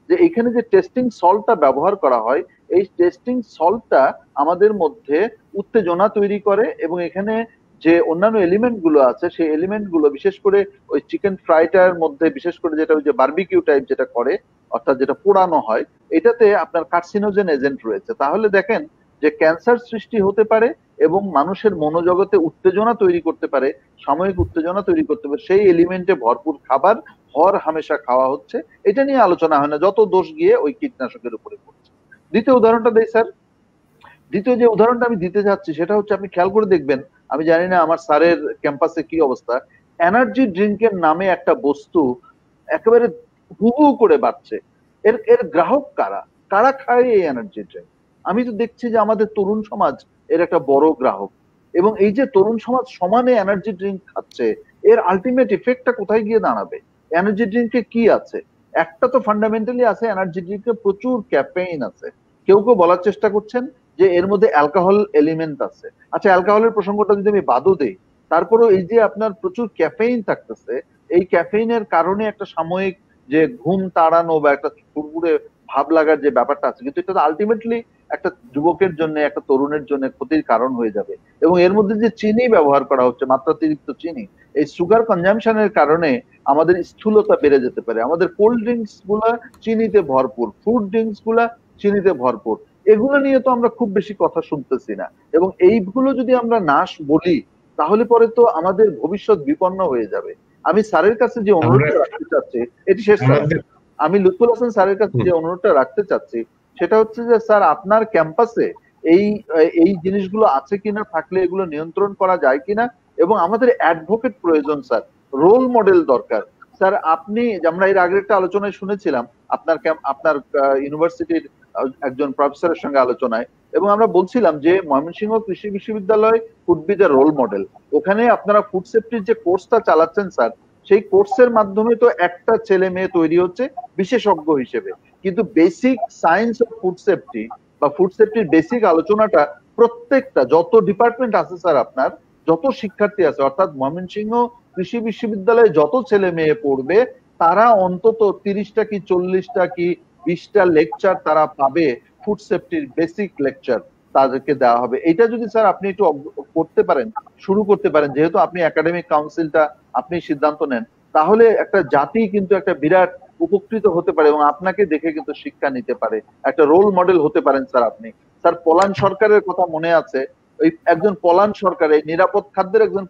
যে এখানে যে টেস্টিং সল্টটা ব্যবহার করা হয়, এই টেস্টিং সল্টটা আমাদের মধ্যে উত্তেজনা তৈরি করে, এবং এখানে যে অন্যান্য এলিমেন্ট গুলো আছে সেই এলিমেন্ট গুলো বিশেষ করে ওই চিকেন ফ্রাইটার মধ্যে বিশেষ করে যেটা ওই যে বারবিকিউ টাইপ যেটা করে, অর্থাৎ যেটা পোড়ানো হয়, এটাতে আপনার কার্সিনোজেন এজেন্ট রয়েছে। তাহলে দেখেন যে ক্যান্সার সৃষ্টি হতে পারে এবং মানুষের মনোজগতে উত্তেজনা তৈরি করতে পারে, সাময়িক উত্তেজনা তৈরি করতে পারে। সেই এলিমেন্টে ভরপুর খাবার হর হামেশা খাওয়া হচ্ছে, এটা নিয়ে আলোচনা হয় না, যত দোষ গিয়ে ওই কীটনাশকের উপরে পড়ছে। দ্বিতীয় উদাহরণটা দেই স্যার। দ্বিতীয় যে উদাহরণটা আমি দিতে যাচ্ছি সেটা হচ্ছে, আপনি খেয়াল করে দেখবেন, আমি জানি না আমার স্যারের ক্যাম্পাসে কি অবস্থা, এনার্জি ড্রিঙ্কের নামে একটা বস্তু একেবারে হুহু করে বাড়ছে। এর এর গ্রাহক কারা? কারা খায় এই এনার্জি ড্রিঙ্ক? আমি তো দেখছি যে আমাদের তরুণ সমাজ এর একটা বড় গ্রাহক, এবং এই যে তরুণ সমাজ সমানে এনার্জি ড্রিঙ্ক খাচ্ছে, এর আলটিমেট ইফেক্টটা কোথায় গিয়ে দাঁড়াবে? এনার্জি ড্রিঙ্কে কি আছে? একটা তো ফান্ডামেন্টালি আছে, এনার্জি ড্রিঙ্কে প্রচুর ক্যাফেইন আছে। কেউ কেউ বলার চেষ্টা করছেন যে এর মধ্যে অ্যালকোহল এলিমেন্ট আছে। আচ্ছা, অ্যালকোহলের প্রসঙ্গটা যদি আমি বাদও দেই, তারপরেও এই যে আপনার প্রচুর ক্যাফেইন থাকতেছে, এই ক্যাফেইনের কারণে একটা সাময়িক যে ঘুম তাড়ানো বা একটা ফুরফুরে ভাব লাগার যে ব্যাপারটা আছে, কিন্তু এটা আলটিমেটলি একটা যুবকের জন্য, একটা তরুণের জন্য ক্ষতির কারণ হয়ে যাবে। এবং এর মধ্যে যে চিনি ব্যবহার করা হচ্ছে, মাত্রাতিরিক্ত চিনি, এই সুগার কনজাম্পশনের কারণে আমাদের স্থূলতা বেড়ে যেতে পারে। আমাদের কোল্ড ড্রিঙ্কস গুলা চিনিতে ভরপুর, ফ্রুট ড্রিঙ্কস গুলা চিনিতে ভরপুর, এগুলো নিয়ে তো আমরা খুব বেশি কথা শুনতেছি না। এবং এইগুলো যদি আমরা নাশ বলি, তাহলে পরে তো আমাদের ভবিষ্যৎ বিপন্ন হয়ে যাবে। আমি স্যারের কাছে যে অনুরোধটা রাখতে চাচ্ছি, এটি শেষ করা, আমি লুৎফুল হাসান স্যারের কাছে যে অনুরোধটা রাখতে চাচ্ছি সেটা হচ্ছে যে স্যার, আপনার ক্যাম্পাসে এই এই জিনিসগুলো আছে কিনা, থাকলে এগুলো নিয়ন্ত্রণ করা যায় কিনা, এবং আমাদের অ্যাডভোকেট প্রয়োজন স্যার, রোল মডেল দরকার স্যার। আপনি, আমরা এর আগের একটা আলোচনায় শুনেছিলাম আপনার ইউনিভার্সিটির একজন প্রফেসরের সঙ্গে আলোচনায়, এবং আমরা বলছিলাম যে ময়মনসিংহ কৃষি বিশ্ববিদ্যালয় could be the role model. ওখানে আপনারা ফুড সেফটির যে কোর্সটা চালাচ্ছেন স্যার, সেই কোর্সের মাধ্যমে তো একটা ছেলে মেয়ে তৈরি হচ্ছে বিশেষজ্ঞ হিসেবে, কিন্তু basic science of food safety বা ফুড সেফটির বেসিক আলোচনাটা প্রত্যেকটা যত ডিপার্টমেন্ট আছে স্যার, আপনার যত শিক্ষার্থী আছে, অর্থাৎ ময়মনসিংহ কৃষি বিশ্ববিদ্যালয়ে যত ছেলে মেয়ে পড়বে, তারা অন্তত 30টা কি 40টা কি 20টা লেকচার তারা পাবে, ফুড সেফটির বেসিক লেকচার তাদেরকে দেওয়া হবে। এটা যদি স্যার আপনি একটু করতে পারেন, শুরু করতে পারেন, যেহেতু আপনি একাডেমিক কাউন্সিলটা আপনি সিদ্ধান্ত নেন, তাহলে একটা জাতি কিন্তু একটা বিরাট উপকৃত হতে পারে এবং আপনাকে দেখে কিন্তু শিক্ষা নিতে পারে, একটা রোল মডেল হতে পারেন স্যার আপনি। স্যার, পলান সরকারের কথা মনে আছে? ওই একজন পলান সরকার, এই নিরাপদ খাদ্যের একজন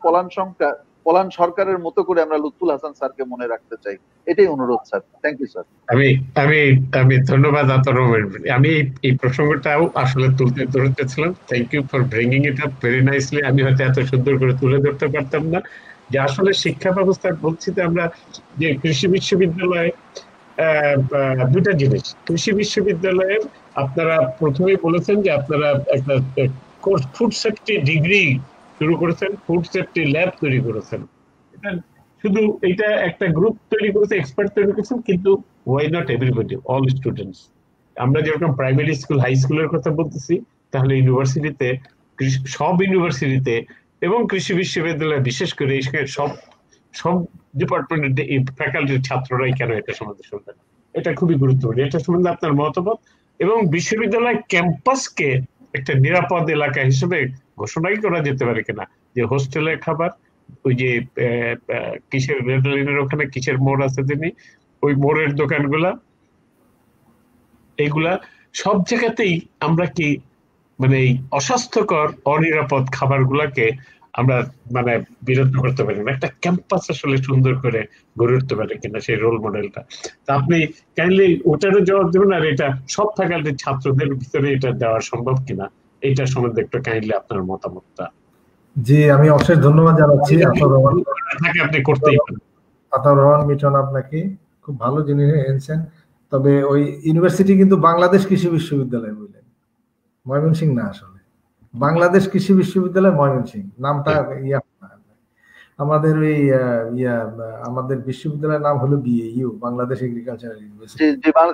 পলান সরকারের মতো করে আমরা লুৎফুল হাসান স্যারকে মনে রাখতে চাই। এটাই অনুরোধ স্যার। Thank you sir. আমি ধন্যবাদ আতর রহমান। আমি এই প্রসঙ্গটাও আসলে ধরতেছিলাম। Thank you for bringing it up very nicely. আমি হয়তো এত সুন্দর করে তুলে ধরতে পারতাম না যে আসলে শিক্ষা ব্যবস্থা বলছি তো আমরা, যে কৃষি বিশ্ববিদ্যালয়ে দুটা জিনিস। কৃষি বিশ্ববিদ্যালয়ের আপনারা প্রথমেই বলেছেন যে আপনারা একটা কোর্স ফুড সেফটি ডিগ্রি শুরু করেছেন, ফুড সেফটি ল্যাব তৈরি করেছেন। শুধু এটা একটা গ্রুপ তৈরি করেছে, এক্সপার্ট তৈরি করেছেন, কিন্তু why not everybody, all students? আমরা যেরকম প্রাইমারি স্কুল, হাই স্কুলের কথা বলতেছি, তাহলে ইউনিভার্সিটিতে, সব ইউনিভার্সিটিতে এবং কৃষি বিশ্ববিদ্যালয়ে বিশেষ করে সব ডিপার্টমেন্টের ফ্যাকাল্টির ছাত্ররাই কেন এটা সম্বন্ধে শুনবেন? এটা খুবই গুরুত্বপূর্ণ। এটা সম্বন্ধে আপনার মতামত, এবং বিশ্ববিদ্যালয় ক্যাম্পাসকে একটা নিরাপদ এলাকা হিসেবে ঘোষণাই করা যেতে পারে কিনা, যে হোস্টেলের খাবার, ওই যে কিসের রেডলাইনের ওখানে কিসের মোড় আছে তিনি, ওই মোড়ের দোকানগুলা, এইগুলা সব জায়গাতেই আমরা কি মানে এই অস্বাস্থ্যকর অনিরাপদ খাবারগুলাকে আমরা মানে বিরত করতে পারি না? একটা ক্যাম্পাস আসলে সুন্দর করে গড়ে উঠতে পারে কিনা সেই রোল মডেলটা? তা আপনি কাইন্ডলি ওটারও জবাব দেবেন, আর এটা সব ফ্যাকাল্টির ছাত্রদের ভিতরে এটা দেওয়া সম্ভব কিনা, এইটা সম্বন্ধে একটু কাইন্ডলি আপনার মতামতটা। জি, আমি অশেষ ধন্যবাদ জানাচ্ছি আতাউর রহমান। আপনি করতেই পারেন। আতাউর রহমান মিটন, আপনাকে খুব ভালো জিনিস এনেছেন। তবে ওই ইউনিভার্সিটি কিন্তু বাংলাদেশ কৃষি বিশ্ববিদ্যালয় বললেন, ময়মনসিংহ না, আসলে বাংলাদেশ কৃষি বিশ্ববিদ্যালয় ময়মনসিংহ নামটা আমাদের ওই আমাদের বিশ্ববিদ্যালয়ের নাম হলো বিএইউ, বাংলাদেশ এগ্রিকালচারাল ইউনিভার্সিটি।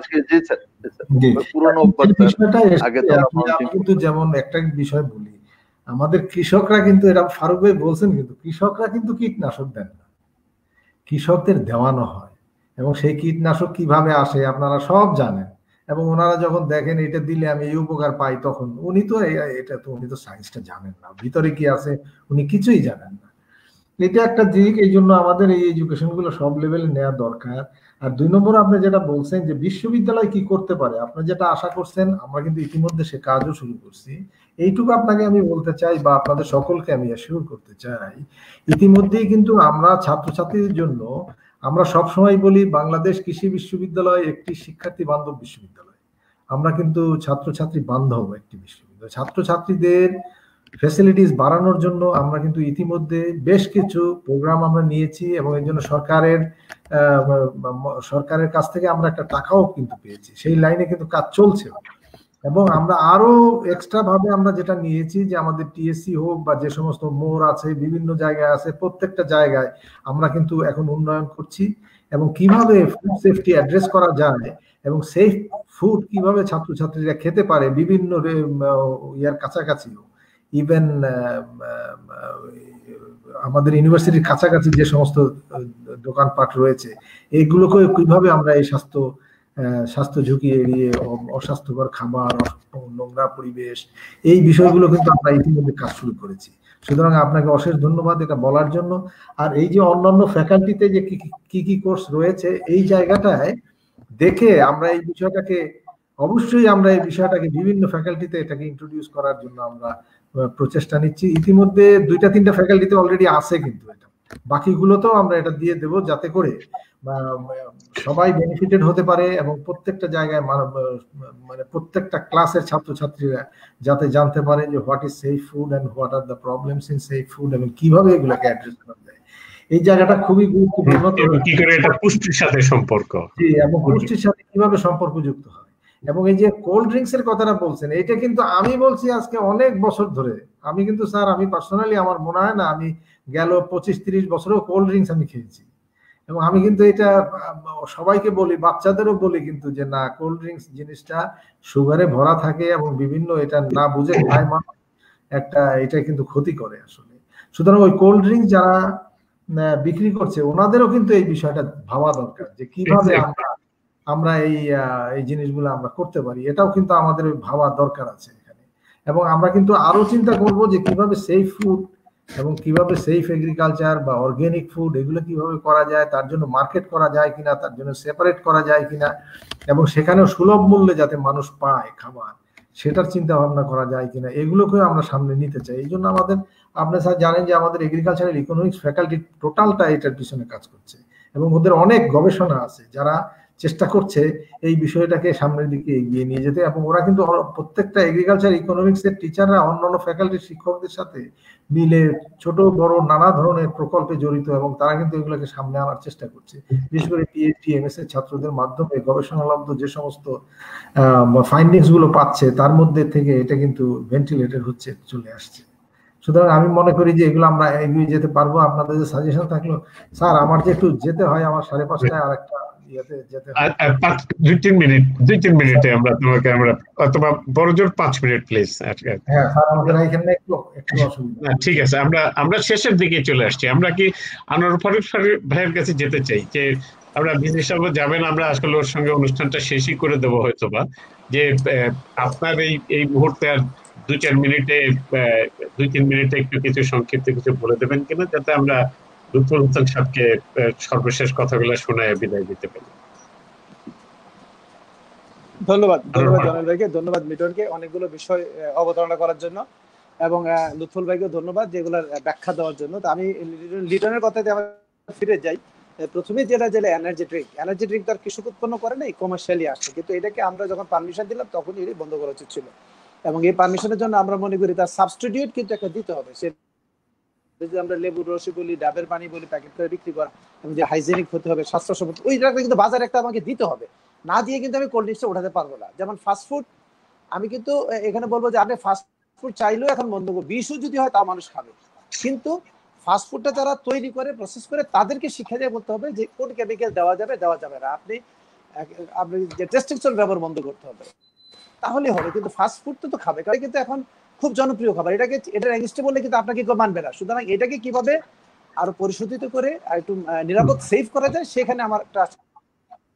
কিন্তু যেমন একটা বিষয় বলি, আমাদের কৃষকরা কিন্তু, এরা ফারুক ভাই বলছেন, কিন্তু কৃষকরা কিন্তু কীটনাশক দেন না, কৃষকদের দেওয়ানো হয়। এবং সেই কীটনাশক কিভাবে আসে আপনারা সব জানেন। এবং ওনারা যখন দেখেন এটা দিলে আমি এই উপকার পাই, তখন উনি তো সায়েন্সটা জানেন না, ভিতরে কি আছে উনি কিছুই জানেন না। এটা একটা দিক, এই জন্য আমাদের এই এডুকেশন গুলো সব লেভেলে নেওয়া দরকার। আর 2 নম্বর আপনি যেটা বলছেন যে বিশ্ববিদ্যালয় কি করতে পারে, আপনি যেটা আশা করছেন আমরা কিন্তু ইতিমধ্যে সে কাজও শুরু করছি। এইটুকু আপনাকে আমি বলতে চাই বা আপনাদের সকলকে আমি অ্যাসিওর করতে চাই, ইতিমধ্যেই কিন্তু আমরা ছাত্রছাত্রীদের জন্য আমরা সবসময় বলি বাংলাদেশ কৃষি বিশ্ববিদ্যালয় একটি শিক্ষার্থী বান্ধব বিশ্ববিদ্যালয়। আমরা কিন্তু ছাত্রছাত্রী বান্ধব একটি বিশ্ববিদ্যালয়। ছাত্রছাত্রীদের ফ্যাসিলিটিস বাড়ানোর জন্য আমরা কিন্তু ইতিমধ্যে বেশ কিছু প্রোগ্রাম আমরা নিয়েছি এবং এর জন্য সরকারের কাছ থেকে আমরা একটা টাকাও কিন্তু পেয়েছি, সেই লাইনে কিন্তু কাজ চলছে। এবং আমরা আরো এক্সট্রা ভাবে আমরা যেটা নিয়েছি যে আমাদের টিএসসি হোক বা যে সমস্ত মোড় আছে বিভিন্ন জায়গায় আছে, প্রত্যেকটা জায়গায় আমরা কিন্তু এখন উন্নয়ন করছি এবং কিভাবে ফুড সেফটি অ্যাড্রেস করা যায় এবং সেফ ফুড কিভাবে ছাত্রছাত্রীরা খেতে পারে বিভিন্ন ইয়ার কাছাকাছিও, ইভেন আমাদের ইউনিভার্সিটির কাছাকাছি যে সমস্ত দোকানপাট রয়েছে এইগুলোকে কিভাবে আমরা এই স্বাস্থ্য ঝুঁকি এড়িয়ে অস্বাস্থ্যকর খাবার, নোংরা পরিবেশ, এই বিষয়গুলো কিন্তু আমরা ইতিমধ্যে কাজ শুরু করেছি। সুতরাং আপনাকে অশেষ ধন্যবাদ এটা বলার জন্য। আর এই যে অন্যান্য ফ্যাকাল্টিতে যে কি কি কোর্স রয়েছে এই জায়গাটায় দেখে আমরা এই বিষয়টাকে অবশ্যই আমরা এই বিষয়টাকে বিভিন্ন ফ্যাকাল্টিতে এটাকে ইন্ট্রোডিউস করার জন্য আমরা প্রচেষ্টা নিচ্ছি। ইতিমধ্যে 2-3টা ফ্যাকাল্টিতে অলরেডি আছে, কিন্তু এটা বাকিগুলোতেও আমরা এটা দিয়ে দেব যাতে করে সবাই বেনিফিটেড হতে পারে এবং প্রত্যেকটা জায়গায় মানে প্রত্যেকটা ক্লাসের ছাত্রছাত্রীরা যাতে জানতে পারে যে what is safe food and what are the problems in safe food এবং কিভাবে এগুলোকে অ্যাড্রেস করা যায়। এই জায়গাটা খুবই গুরুত্বপূর্ণ। কি করে এটা পুষ্টির সাথে সম্পর্ক, জি, এবং পুষ্টির সাথে কিভাবে সম্পর্কযুক্ত হয়। এবং এই যে কোল্ড ড্রিঙ্কস এর কথাটা বলছেন, এটা কিন্তু আমি বলছি আজকে অনেক বছর ধরে। আমি কিন্তু স্যার আমি পার্সোনালি আমার মনে হয় না আমি গেল 25-30 বছরেও কোল্ড ড্রিঙ্কস আমি খেয়েছি। এবং আমি কিন্তু এটা সবাইকে বলি, বাচ্চাদেরও বলি কিন্তু যে না, কোল্ড ড্রিঙ্কস জিনিসটা সুগারে ভরা থাকে এবং বিভিন্ন এটা না বুঝে খায় মানুষ, এটা কিন্তু ক্ষতি করে আসলে। সুতরাং ওই কোল্ড ড্রিঙ্কস যারা বিক্রি করছে ওনাদেরও কিন্তু এই বিষয়টা ভাবা দরকার যে কিভাবে আমরা এই জিনিসগুলো আমরা করতে পারি, এটাও কিন্তু আমাদের ভাবা দরকার আছে এখানে। এবং আমরা কিন্তু আরো চিন্তা করব যে কিভাবে সেফ ফুড এবং কিভাবে সেফ এগ্রিকালচার বা অর্গানিক ফুড এগুলো কিভাবে করা যায়, তার জন্য মার্কেট করা যায় কিনা, তার জন্য সেপারেট করা যায় কিনা, এবং সেখানেও সুলভ মূল্যে যাতে মানুষ পায় খাবার, সেটার চিন্তা ভাবনা করা যায় কিনা, এগুলোকেও আমরা সামনে নিতে চাই। এই জন্য আপনি স্যার জানেন যে আমাদের এগ্রিকালচারাল ইকোনমিক্স ফ্যাকাল্টি টোটালটা এটার পিছনে কাজ করছে এবং ওদের অনেক গবেষণা আছে যারা চেষ্টা করছে এই বিষয়টাকে সামনের দিকে এগিয়ে নিয়ে যেতে। এবং ওরা কিন্তু প্রত্যেকটা এগ্রিকালচার ইকোনমিক্স এর টিচাররা অন্যান্য ফ্যাকাল্টির শিক্ষকদের সাথে মিলে ছোট বড় নানা ধরনের প্রকল্পে জড়িত এবং তারা কিন্তু এগুলোকে সামনে আনার চেষ্টা করছে। বিশেষ করে পিএইচডি এমএস এর ছাত্রদের মাধ্যমে গবেষণালব্ধ যে সমস্ত ফাইন্ডিংস গুলো পাচ্ছে তার মধ্যে থেকে এটা কিন্তু ভেন্টিলেটেড হচ্ছে, চলে আসছে। সুতরাং আমি মনে করি যে এগুলো আমরা এগিয়ে যেতে পারবো। আপনাদের যে সাজেশন থাকলো স্যার, আমার যে একটু যেতে হয়, আমার 5:30টায় আর একটা ইয়েতে যেতে হয়। 2-3 মিনিটে আমরা তোমাকে অথবা বড়জোর 5 মিনিট প্লিজ। হ্যাঁ স্যার, আমাদের এখানে একটু অসুবিধা। ঠিক আছে, আমরা শেষের দিকে চলে আসছি। আমরা কি আনোয়ার ফারুক ভাইয়ের কাছে যেতে চাই যে আমরা ভিসি সাহেব যাবেন, আমরা আসলে ওর সঙ্গে অনুষ্ঠানটা শেষই করে দেবো হয়তোবা, যে আপনার এই মুহূর্তে আর 2-3 মিনিটে একটু কিছু সংক্ষিপ্ত কিছু বলে দেবেন কিনা, যাতে আমরা লুৎফুল হোসেন সাহেবকে সর্বশেষ কথাগুলো শোনায় বিদায় দিতে পারি। ধন্যবাদ জনাল ভাইকে, ধন্যবাদ মিটনকে অনেকগুলো বিষয় অবতারণা করার জন্য, এবং লুৎফুল ভাইকে ধন্যবাদ যেগুলোর ব্যাখ্যা দেওয়ার জন্য। তো আমি লিটনের কথাতে আমরা ফিরে যাই। প্রথমে যেটা এনার্জি ড্রিঙ্ক তার কৃষক উৎপন্ন করে না, কমার্শিয়ালি আসছে, কিন্তু এটাকে আমরা যখন পারমিশন দিলাম তখন এটাই বন্ধ করা উচিত ছিল। এবং এই পারমিশনের জন্য আমরা মনে করি তার সাবস্টিটিউট কিন্তু একটা দিতে হবে। সে যদি আমরা লেবুর রসি বলি, ডাবের পানি বলি, প্যাকেট করে বিক্রি করা, এবং যে হাইজেনিক হতে হবে, স্বাস্থ্যসম্মত, ওইটা কিন্তু বাজারে একটা আমাকে দিতে হবে। না দিয়ে কিন্তু আমি কোল্ড ড্রিঙ্কসটা উঠাতে পারবো না। যেমন ফাস্টফুড, আমি কিন্তু এখানে বলবো যে আপনি ফাস্টফুড চাইলেও এখন বন্ধ করবো, বিষও যদি হয় তা মানুষ খাবে, কিন্তু ফাস্টফুডটা যারা তৈরি করে প্রসেস করে তাদেরকে শিক্ষা দিয়ে বলতে হবে যে কোন কেমিক্যাল দেওয়া যাবে না। আপনি যে টেস্টিং সোল ব্যবহার বন্ধ করতে হবে, তাহলে হবে। কিন্তু ফাস্টফুড তো খাবে, কারণ কিন্তু এখন খুব জনপ্রিয় খাবার, এটার এগেইনস্টে বললে কিন্তু আপনাকে কেউ মানবে না। সুতরাং এটাকে কিভাবে আরো পরিশোধিত করে আর একটু নিরাপদ সেভ করা যায়, সেখানে আমার একটা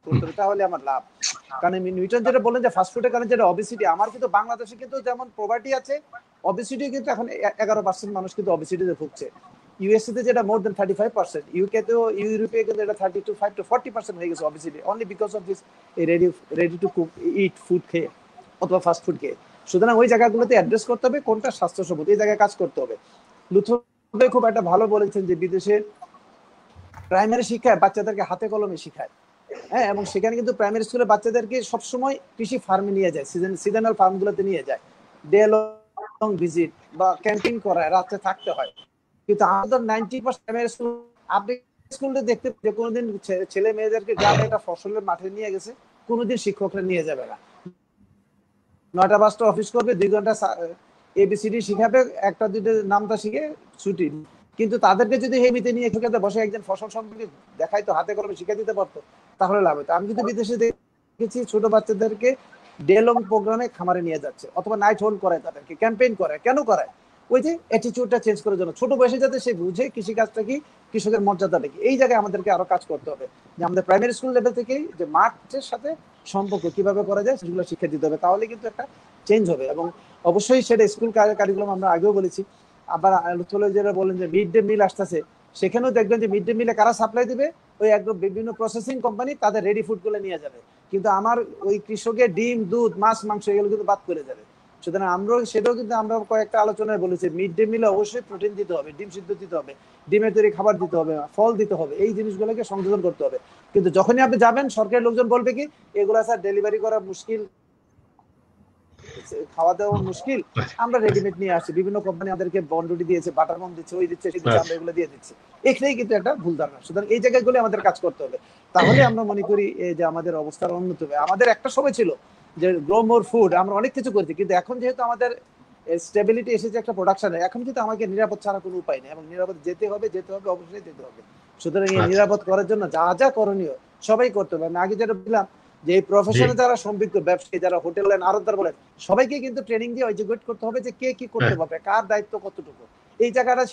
করতে হবে, তাহলে আমার লাভ। কারণ মিটন যেটা বললেন যে ফাস্টফুডের কারণে যেটা অবেসিটি, আমার কিন্তু বাংলাদেশে কিন্তু যেমন পভার্টি আছে, অবেসিটি কিন্তু এখন 11% মানুষ কিন্তু অবেসিটিতে ভুগছে। ইউএসএ তে যেটা মোর দেন 35%, ইউকে তেও, ইউরোপে কিন্তু এটা 35 to 40% হয়ে গেছে obesity, only because of this ready to cook eat food খেয়ে অথবা ফাস্ট ফুড খেয়ে। সুতরাং ওই জায়গাগুলোতে অ্যাড্রেস করতে হবে কোনটা স্বাস্থ্যসম্মত, এই জায়গায় কাজ করতে হবে। লুৎফর ভাই খুব একটা ভালো বলেছেন যে বিদেশে প্রাইমারি শিক্ষায় বাচ্চাদেরকে হাতে কলমে শিখায়, হ্যাঁ, এবং সেখানে কিন্তু প্রাইমারি স্কুলে বাচ্চাদেরকে সবসময় কৃষি ফার্মে নিয়ে যায়, সিজনাল ফার্মগুলোতে নিয়ে যায়, ডে লং ভিজিট বা ক্যাম্পিং করায়, রাত্রে থাকতে হয়। কিন্তু আমাদের 90% প্রাইমারি স্কুল, আপনি স্কুলে দেখতে যে কোনোদিন ছেলে মেয়েদেরকে গ্রামে একটা ফসলের মাঠে নিয়ে গেছে, কোনোদিন শিক্ষকরা নিয়ে যাবে না। 9টা 5টা অফিস করবে, 2 ঘন্টা এবিসিডি শিখাবে, 1টা 2টা নামটা শিখে ছুটি। কিন্তু তাদেরকে যদি হেমিতে নিয়ে খেতে বসে একজন ফসল সম্পর্কে দেখাইতো, হাতে কলমে শিখে দিতে পারতো, তাহলে লাভ হতো। আমি কিন্তু বিদেশে দেখেছি ছোট বাচ্চাদেরকে ডে লং প্রোগ্রামে খামারে নিয়ে যাচ্ছে, অথবা নাইট হোল্ড করে, তাদেরকে ক্যাম্পেইন করে। কেন করে? ওই যে অ্যাটিটিউডটা চেঞ্জ করার জন্য, ছোট বয়সে যাতে সে বুঝে কৃষিকাজটা কি, কৃষকের মর্যাদাটা কি। এই জায়গায় আমাদেরকে আরো কাজ করতে হবে, যে আমাদের প্রাইমারি স্কুল লেভেল থেকেই যে মাঠের সাথে সম্পর্ক কিভাবে করা যায় সেগুলো শিক্ষা দিতে হবে, তাহলে কিন্তু একটা চেঞ্জ হবে। এবং অবশ্যই সেটা স্কুল কারিকুলাম, আমরা আগেও বলেছি। আবার যেটা বলেন যে মিড ডে মিল আসতেছে, সেখানেও দেখবেন যে মিড ডে মিলে কারা সাপ্লাই দিবে, ওই একদম বিভিন্ন প্রসেসিং কোম্পানি তাদের রেডি ফুড গুলো নিয়ে যাবে, কিন্তু আমার ওই কৃষকের ডিম, দুধ, মাছ, মাংস এগুলো কিন্তু বাদ করে যাবে। সুতরাং সেটাও কিন্তু আমরা কয়েকটা আলোচনায় বলেছি, মিড ডে মিলে অবশ্যই প্রোটিন দিতে হবে, ডিম সিদ্ধ দিতে হবে, ডিমের তৈরি খাবার দিতে হবে, ফল দিতে হবে, এই জিনিসগুলোকে সংযোজন করতে হবে। কিন্তু যখনই আপনি যাবেন, সরকারি লোকজন বলবে কি, এগুলা স্যার ডেলিভারি করা মুশকিল, খাওয়া দাওয়া মুশকিল, আমরা রেডিমেড নিয়ে আসছি, বিভিন্ন কোম্পানি আমাদেরকে বন্ডুটি দিয়েছে, বাটার বন দিচ্ছে, ওই দিচ্ছে, আমরা এগুলো দিয়ে দিচ্ছি। এখানেই কিন্তু একটা ভুল ধারণা। সুতরাং এই জায়গাগুলো আমাদের কাজ করতে হবে, তাহলে আমরা মনে করি যে আমাদের অবস্থার উন্নত হবে। আমাদের একটা সময় ছিল যে গ্রো মোর ফুড, আমরা অনেক কিছু করছি, কিন্তু এখন যেহেতু আমাদের স্টেবিলিটি এসেছে একটা প্রোডাকশনে, এখন কিন্তু আমাকে নিরাপদ ছাড়া কোনো উপায় নেই, এবং নিরাপদ যেতে হবে, অবশ্যই যেতে হবে। সুতরাং এই নিরাপদ করার জন্য যা যা করণীয় সবাই করতে হবে। আমি আগে যেটা বললাম যে এই প্রফেশনে যারা সম্পৃক্ত, ব্যবসায়ী যারা হোটেল লাইন, আড়তদার বলেন, সবাইকে কিন্তু ট্রেনিং দিয়ে এডুকেট করতে হবে যে কে কি করতে পারবে, কার দায়িত্ব কতটুকু। এই জায়গাটা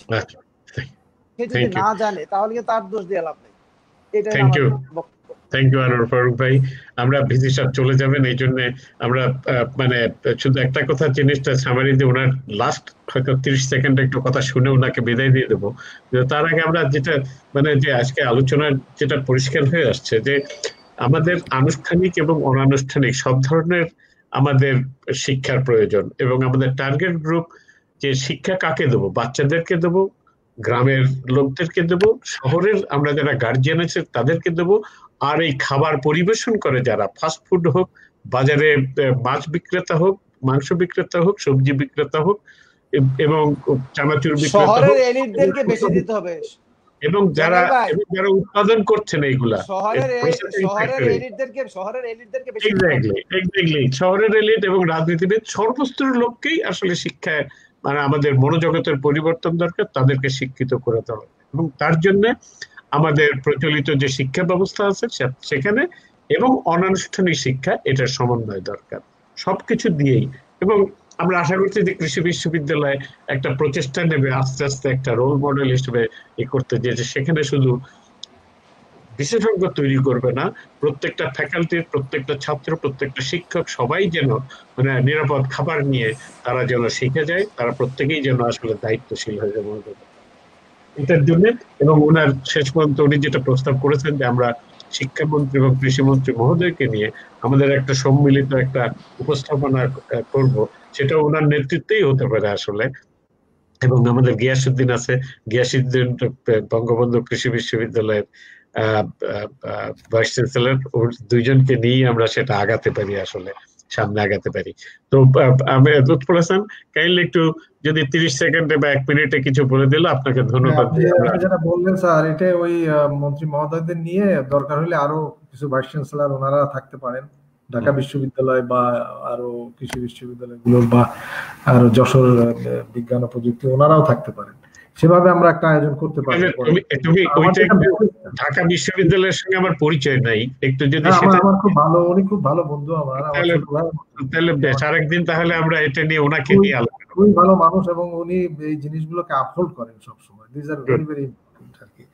সে যদি না জানে, তাহলে তার দোষ দিয়ে লাভ নেই। এটাই আমার বক্তব্য। থ্যাংক ইউ আনোয়ার ফারুক ভাই। আমরা ভিসি সাহেব চলে যাবেন, এই জন্য আমরা মানে শুধু একটা কথা, জিনিসটা সামারি দিয়ে ওনার লাস্ট হয়তো 30 সেকেন্ড একটু কথা শুনে ওনাকে বিদায় দিয়ে দেবো। তার আগে আমরা যেটা মানে যে আজকে আলোচনার যেটা পরিষ্কার হয়ে আসছে, যে আমাদের আনুষ্ঠানিক এবং অনানুষ্ঠানিক সব ধরনের আমাদের শিক্ষার প্রয়োজন, এবং আমাদের টার্গেট গ্রুপ, যে শিক্ষা কাকে দেবো, বাচ্চাদেরকে দেবো, গ্রামের লোকদেরকে দেবো, শহরের আমরা যারা গার্জিয়ান আছে তাদেরকে দেবো, আর এই খাবার পরিবেশন করে যারা, ফাস্ট ফুড হোক, বাজারে মাছ বিক্রেতা হোক, মাংস বিক্রেতা হোক, সবজি বিক্রেতা হোক, এবং চানাচুর বিক্রেতা হোক, শহরের এলিটদেরকে বেশি দিতে হবে, এবং যারা উৎপাদন করছেন এইগুলা, শহরের এলিটদেরকে বেশি দিতে হবে। এক্স্যাক্টলি শহরের এলিট এবং রাজনীতিবিদ, সর্বস্তরের লোককেই আসলে শিক্ষায় মানে আমাদের মনোজগতের পরিবর্তন দরকার, তাদেরকে শিক্ষিত করে দেওয়া হবে। এবং তার জন্য আমাদের প্রচলিত যে শিক্ষা ব্যবস্থা আছে সেখানে এবং অনানুষ্ঠানিক শিক্ষা, এটার সমন্বয় দরকার সবকিছু দিয়েই। এবং আমরা আশা করছি যে কৃষি বিশ্ববিদ্যালয় একটা প্রচেষ্টা নেবে আস্তে আস্তে একটা রোল মডেল হিসেবে করতে, যে সেখানে শুধু বিশেষজ্ঞ তৈরি করবে না, প্রত্যেকটা ফ্যাকাল্টির, প্রত্যেকটা ছাত্র, প্রত্যেকটা শিক্ষক সবাই যেন মানে নিরাপদ খাবার নিয়ে তারা যেন শিখে যায়, তারা প্রত্যেকেই যেন আসলে দায়িত্বশীল হয়ে যাবে এটার জন্য। এবং ওনার শেষ পর্যন্ত উনি যেটা প্রস্তাব করেছেন যে আমরা শিক্ষামন্ত্রী এবং কৃষিমন্ত্রী মহোদয়কে নিয়ে আমাদের একটা সম্মিলিত একটা উপস্থাপনা করব, সেটা ওনার নেতৃত্বেই হতে পারে আসলে। এবং আমাদের গিয়াসউদ্দিন আছে, গিয়াসউদ্দিন বঙ্গবন্ধু কৃষি বিশ্ববিদ্যালয়ের ভাইস চ্যান্সেলর, ওর দুইজনকে নিয়ে আমরা সেটা আগাতে পারি, আসলে সামনে আগাতে পারি। তো আমি লুৎফর হাসান, কাইন্ডলি একটু যদি 30 সেকেন্ডে বা 1 মিনিটে কিছু বলে দিল, আপনাকে ধন্যবাদ। যেটা বললেন স্যার, এটা ওই মন্ত্রী মহোদয়দের নিয়ে দরকার হলে আরো কিছু ভাইস চ্যান্সেলর ওনারা থাকতে পারেন, ঢাকা বিশ্ববিদ্যালয় বা আরো কৃষি বিশ্ববিদ্যালয়গুলো বা আরো যশোর বিজ্ঞান ও প্রযুক্তি, ওনারাও থাকতে পারেন। সেভাবে আমরা একটা আয়োজন করতে পারি। তুমি ঢাকা বিশ্ববিদ্যালয়ের সঙ্গে আমার পরিচয় নাই, একটু যদি আমার খুব ভালো, উনি খুব ভালো বন্ধু আমার, তাহলে বেশ আরেকদিন তাহলে আমরা এটা নিয়ে ওনাকে নিয়ে আলোচনা। খুবই ভালো মানুষ এবং উনি এই জিনিসগুলোকে আপহোল্ড করেন সবসময়। This are very very important আর কি।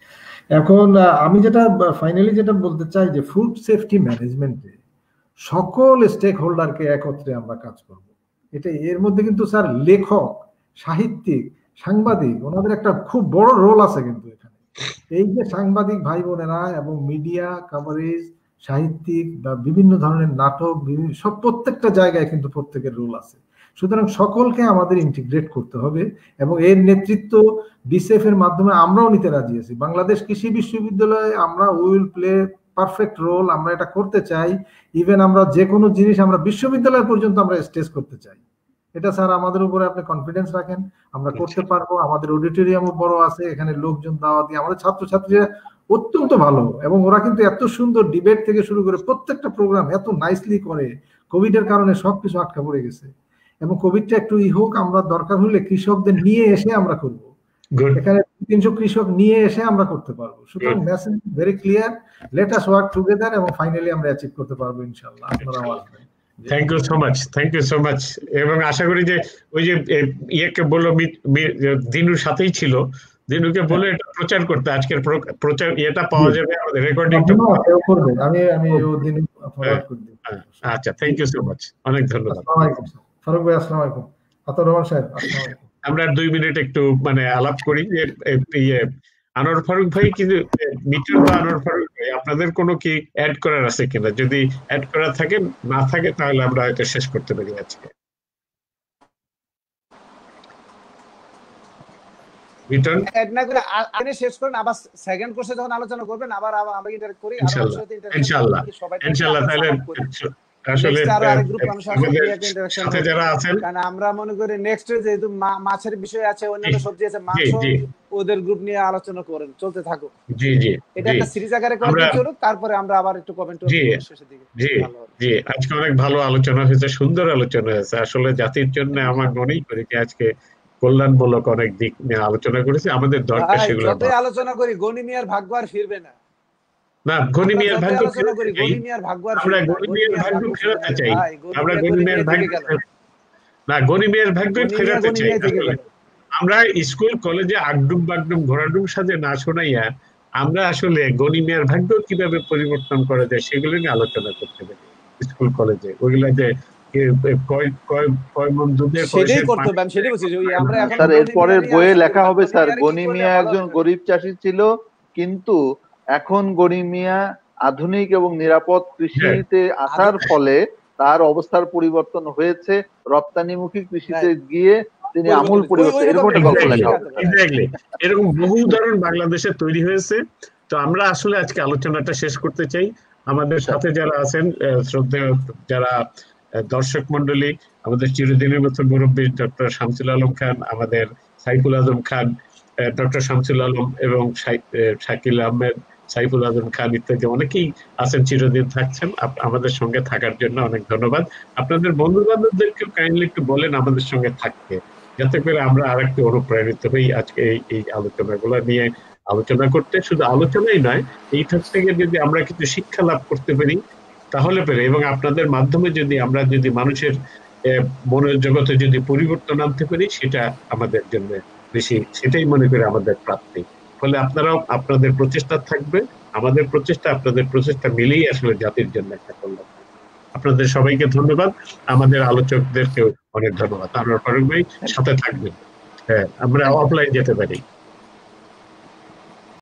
এখন আমি যেটা ফাইনালি যেটা বলতে চাই যে ফুড সেফটি ম্যানেজমেন্টে সকল স্টেক হোল্ডারকে একত্রে আমরা কাজ করব। এটা এর মধ্যে কিন্তু স্যার লেখক, সাহিত্যিক, সাংবাদিক ওনাদের একটা খুব বড় রোল আছে কিন্তু এখানে। এই যে সাংবাদিক ভাই বোনেরা এবং মিডিয়া কভারেজ, সাহিত্যিক বা বিভিন্ন ধরনের নাটক, সব প্রত্যেকটা জায়গায় কিন্তু প্রত্যেকের রোল আছে। সুতরাং সকলকে আমাদের ইন্টিগ্রেট করতে হবে এবং এর নেতৃত্ব বিসিএফ এর মাধ্যমে আমরাও নিতে রাজি আছি। বাংলাদেশ কৃষি বিশ্ববিদ্যালয়ে আমরা উইল প্লে পারফেক্ট রোল, আমরা এটা করতে চাই। ইভেন আমরা যে কোনো জিনিস আমরা বিশ্ববিদ্যালয় পর্যন্ত আমরা স্টেজ করতে চাই। এটা স্যার আমাদের উপরে আপনি কনফিডেন্স রাখেন, আমরা করতে পারবো। আমাদের অডিটোরিয়ামও বড় আছে, এখানে লোকজন দাওয়া দিয়ে আমাদের ছাত্রছাত্রীরা অত্যন্ত ভালো এবং ওরা কিন্তু এত সুন্দর ডিবেট থেকে শুরু করে প্রত্যেকটা প্রোগ্রাম এত নাইসলি করে। কোভিড এর কারণে সবকিছু আটকা পড়ে গেছে এবং কোভিডটা একটু হোক, আমরা দরকার হলে কৃষকদের নিয়ে এসে আমরা করব। এখানে 300 কৃষক নিয়ে এসে আমরা করতে পারবো। সুতরাং message very clear, let us work together এবং ফাইনালি আমরা অ্যাচিভ করতে পারবো ইনশাআল্লাহ। আপনারাও আসবেন। Thank you so much, thank you so much. এবং আশা করি যে ওই যে ইয়েকে বললো দিনুর সাথেই ছিল, দিনুকে বলে এটা প্রচার করতে, আজকের প্রচার এটা পাওয়া যাবে আমাদের রেকর্ডিং। আমি দিনু ফরওয়ার্ড করে দিই। আচ্ছা, থ্যাংক ইউ সো মাচ, অনেক ধন্যবাদ। আসসালামু আলাইকুম ফারুক ভাই। আসসালামু আলাইকুম আতাউর রহমান সাহেব। আসসালামু আলাইকুম। আমরা 2 মিনিট একটু মানে আলাপ করি যে আনোয়ার ফারুক ভাই, কিন্তু মিটন বা আনোয়ার ফারুক ভাই আপনাদের কোনো কি অ্যাড করার আছে কিনা? যদি অ্যাড করা থাকে, না থাকে তাহলে আমরা হয়তো শেষ করতে পারি আজকে। মিটন অ্যাড না করে আপনি শেষ করুন, আবার সেকেন্ড কোর্সে যখন আলোচনা করবেন আবার আমরা ইন্টারেক্ট করি। ইনশাআল্লাহ ইনশাআল্লাহ। তাহলে আসলে সাথে যারা আছেন, কারণ আমরা মনে করি নেক্সট যেহেতু মাছের বিষয় আছে, অন্যান্য সবজি আছে, মাছ ওদের গ্রুপ নিয়ে আলোচনা করেন, চলতে থাকুক। জি জি, এটা একটা সিরিজ আকারে কন্টিনিউ করুক, তারপরে আমরা আবার একটু কমেন্ট করব শেষের দিকে। জি জি, আজকে অনেক ভালো আলোচনা হয়েছে, সুন্দর আলোচনা হয়েছে। আসলে জাতির জন্য আমার মনেই করি যে আজকে কল্যাণমূলক অনেক দিক নিয়ে আলোচনা করেছি, আমাদের দরকার সেগুলো। যতই আলোচনা করি গনি মিয়ার ভাগ্য আর ফিরবে না। না, গনি মিয়ার ভাগ্য ফেরাতে চাই, আমরা গনি মিয়ার ভাগ্য ফেরাতে চাই, আমরা গনি মিয়ার ভাগ্য না, গনি মিয়ার ভাগ্য ফেরাতে চাই। আমরা স্কুল কলেজে আগডুম বাগডুম ঘোরাডুম সাজে না শোনাইয়া আমরা আসলে গনি মিয়ার ভাগ্য কিভাবে পরিবর্তন করা যায় সেগুলো নিয়ে আলোচনা করতে পারি স্কুল কলেজে। ওইগুলা যে স্যার এরপরের বইয়ে লেখা হবে স্যার গনি মিয়া একজন গরিব চাষি ছিল, কিন্তু এখন গনি মিয়া আধুনিক এবং নিরাপদ কৃষিতে আসার ফলে তার অবস্থার পরিবর্তন হয়েছে, রপ্তানিমুখী কৃষিতে গিয়ে তিনি আমূল পরিবর্তন, এরকম একটা গল্প লেখা হবে। এরকম বহু উদাহরণ বাংলাদেশে তৈরি হয়েছে। তো আমরা আসলে আজকে আলোচনাটা শেষ করতে চাই। আমাদের সাথে যারা আছেন শ্রদ্ধেয় যারা দর্শক মন্ডলী, আমাদের চিরদিনের মতো মুরব্বী ডক্টর শামসুল আলম খান, আমাদের সাইফুল আজম খান, ডক্টর শামসুল আলম এবং শাকিল আহমেদ, সাইফুল আজম খান ইত্যাদি অনেকেই আছেন, চিরদিন থাকছেন। আমাদের সঙ্গে থাকার জন্য অনেক ধন্যবাদ। আপনাদের বন্ধু বান্ধবদেরকেও কাইন্ডলি একটু বলেন আমাদের সঙ্গে থাকতে, যাতে করে আমরা আরেকটু অনুপ্রাণিত হই আজকে এই আলোচনাগুলো নিয়ে আলোচনা করতে। শুধু আলোচনাই নয়, এই থেকে যদি আমরা কিছু শিক্ষা লাভ করতে পারি তাহলে পেরে, এবং আপনাদের মাধ্যমে যদি আমরা যদি মানুষের মনের জগতে যদি পরিবর্তন আনতে পারি, সেটা আমাদের জন্য বেশি, সেটাই মনে করি আমাদের প্রাপ্তি। ফলে আপনারাও আপনাদের প্রচেষ্টা থাকবে, আমাদের প্রচেষ্টা, আপনাদের প্রচেষ্টা মিলেই আসলে জাতির জন্য একটা কল্যাণ। আপনাদের সবাইকে ধন্যবাদ, আমাদের আলোচকদেরকেও অনেক ধন্যবাদ। আনোয়ার ফারুক ভাই সাথে থাকবেন, হ্যাঁ আমরা অফলাইন যেতে পারি।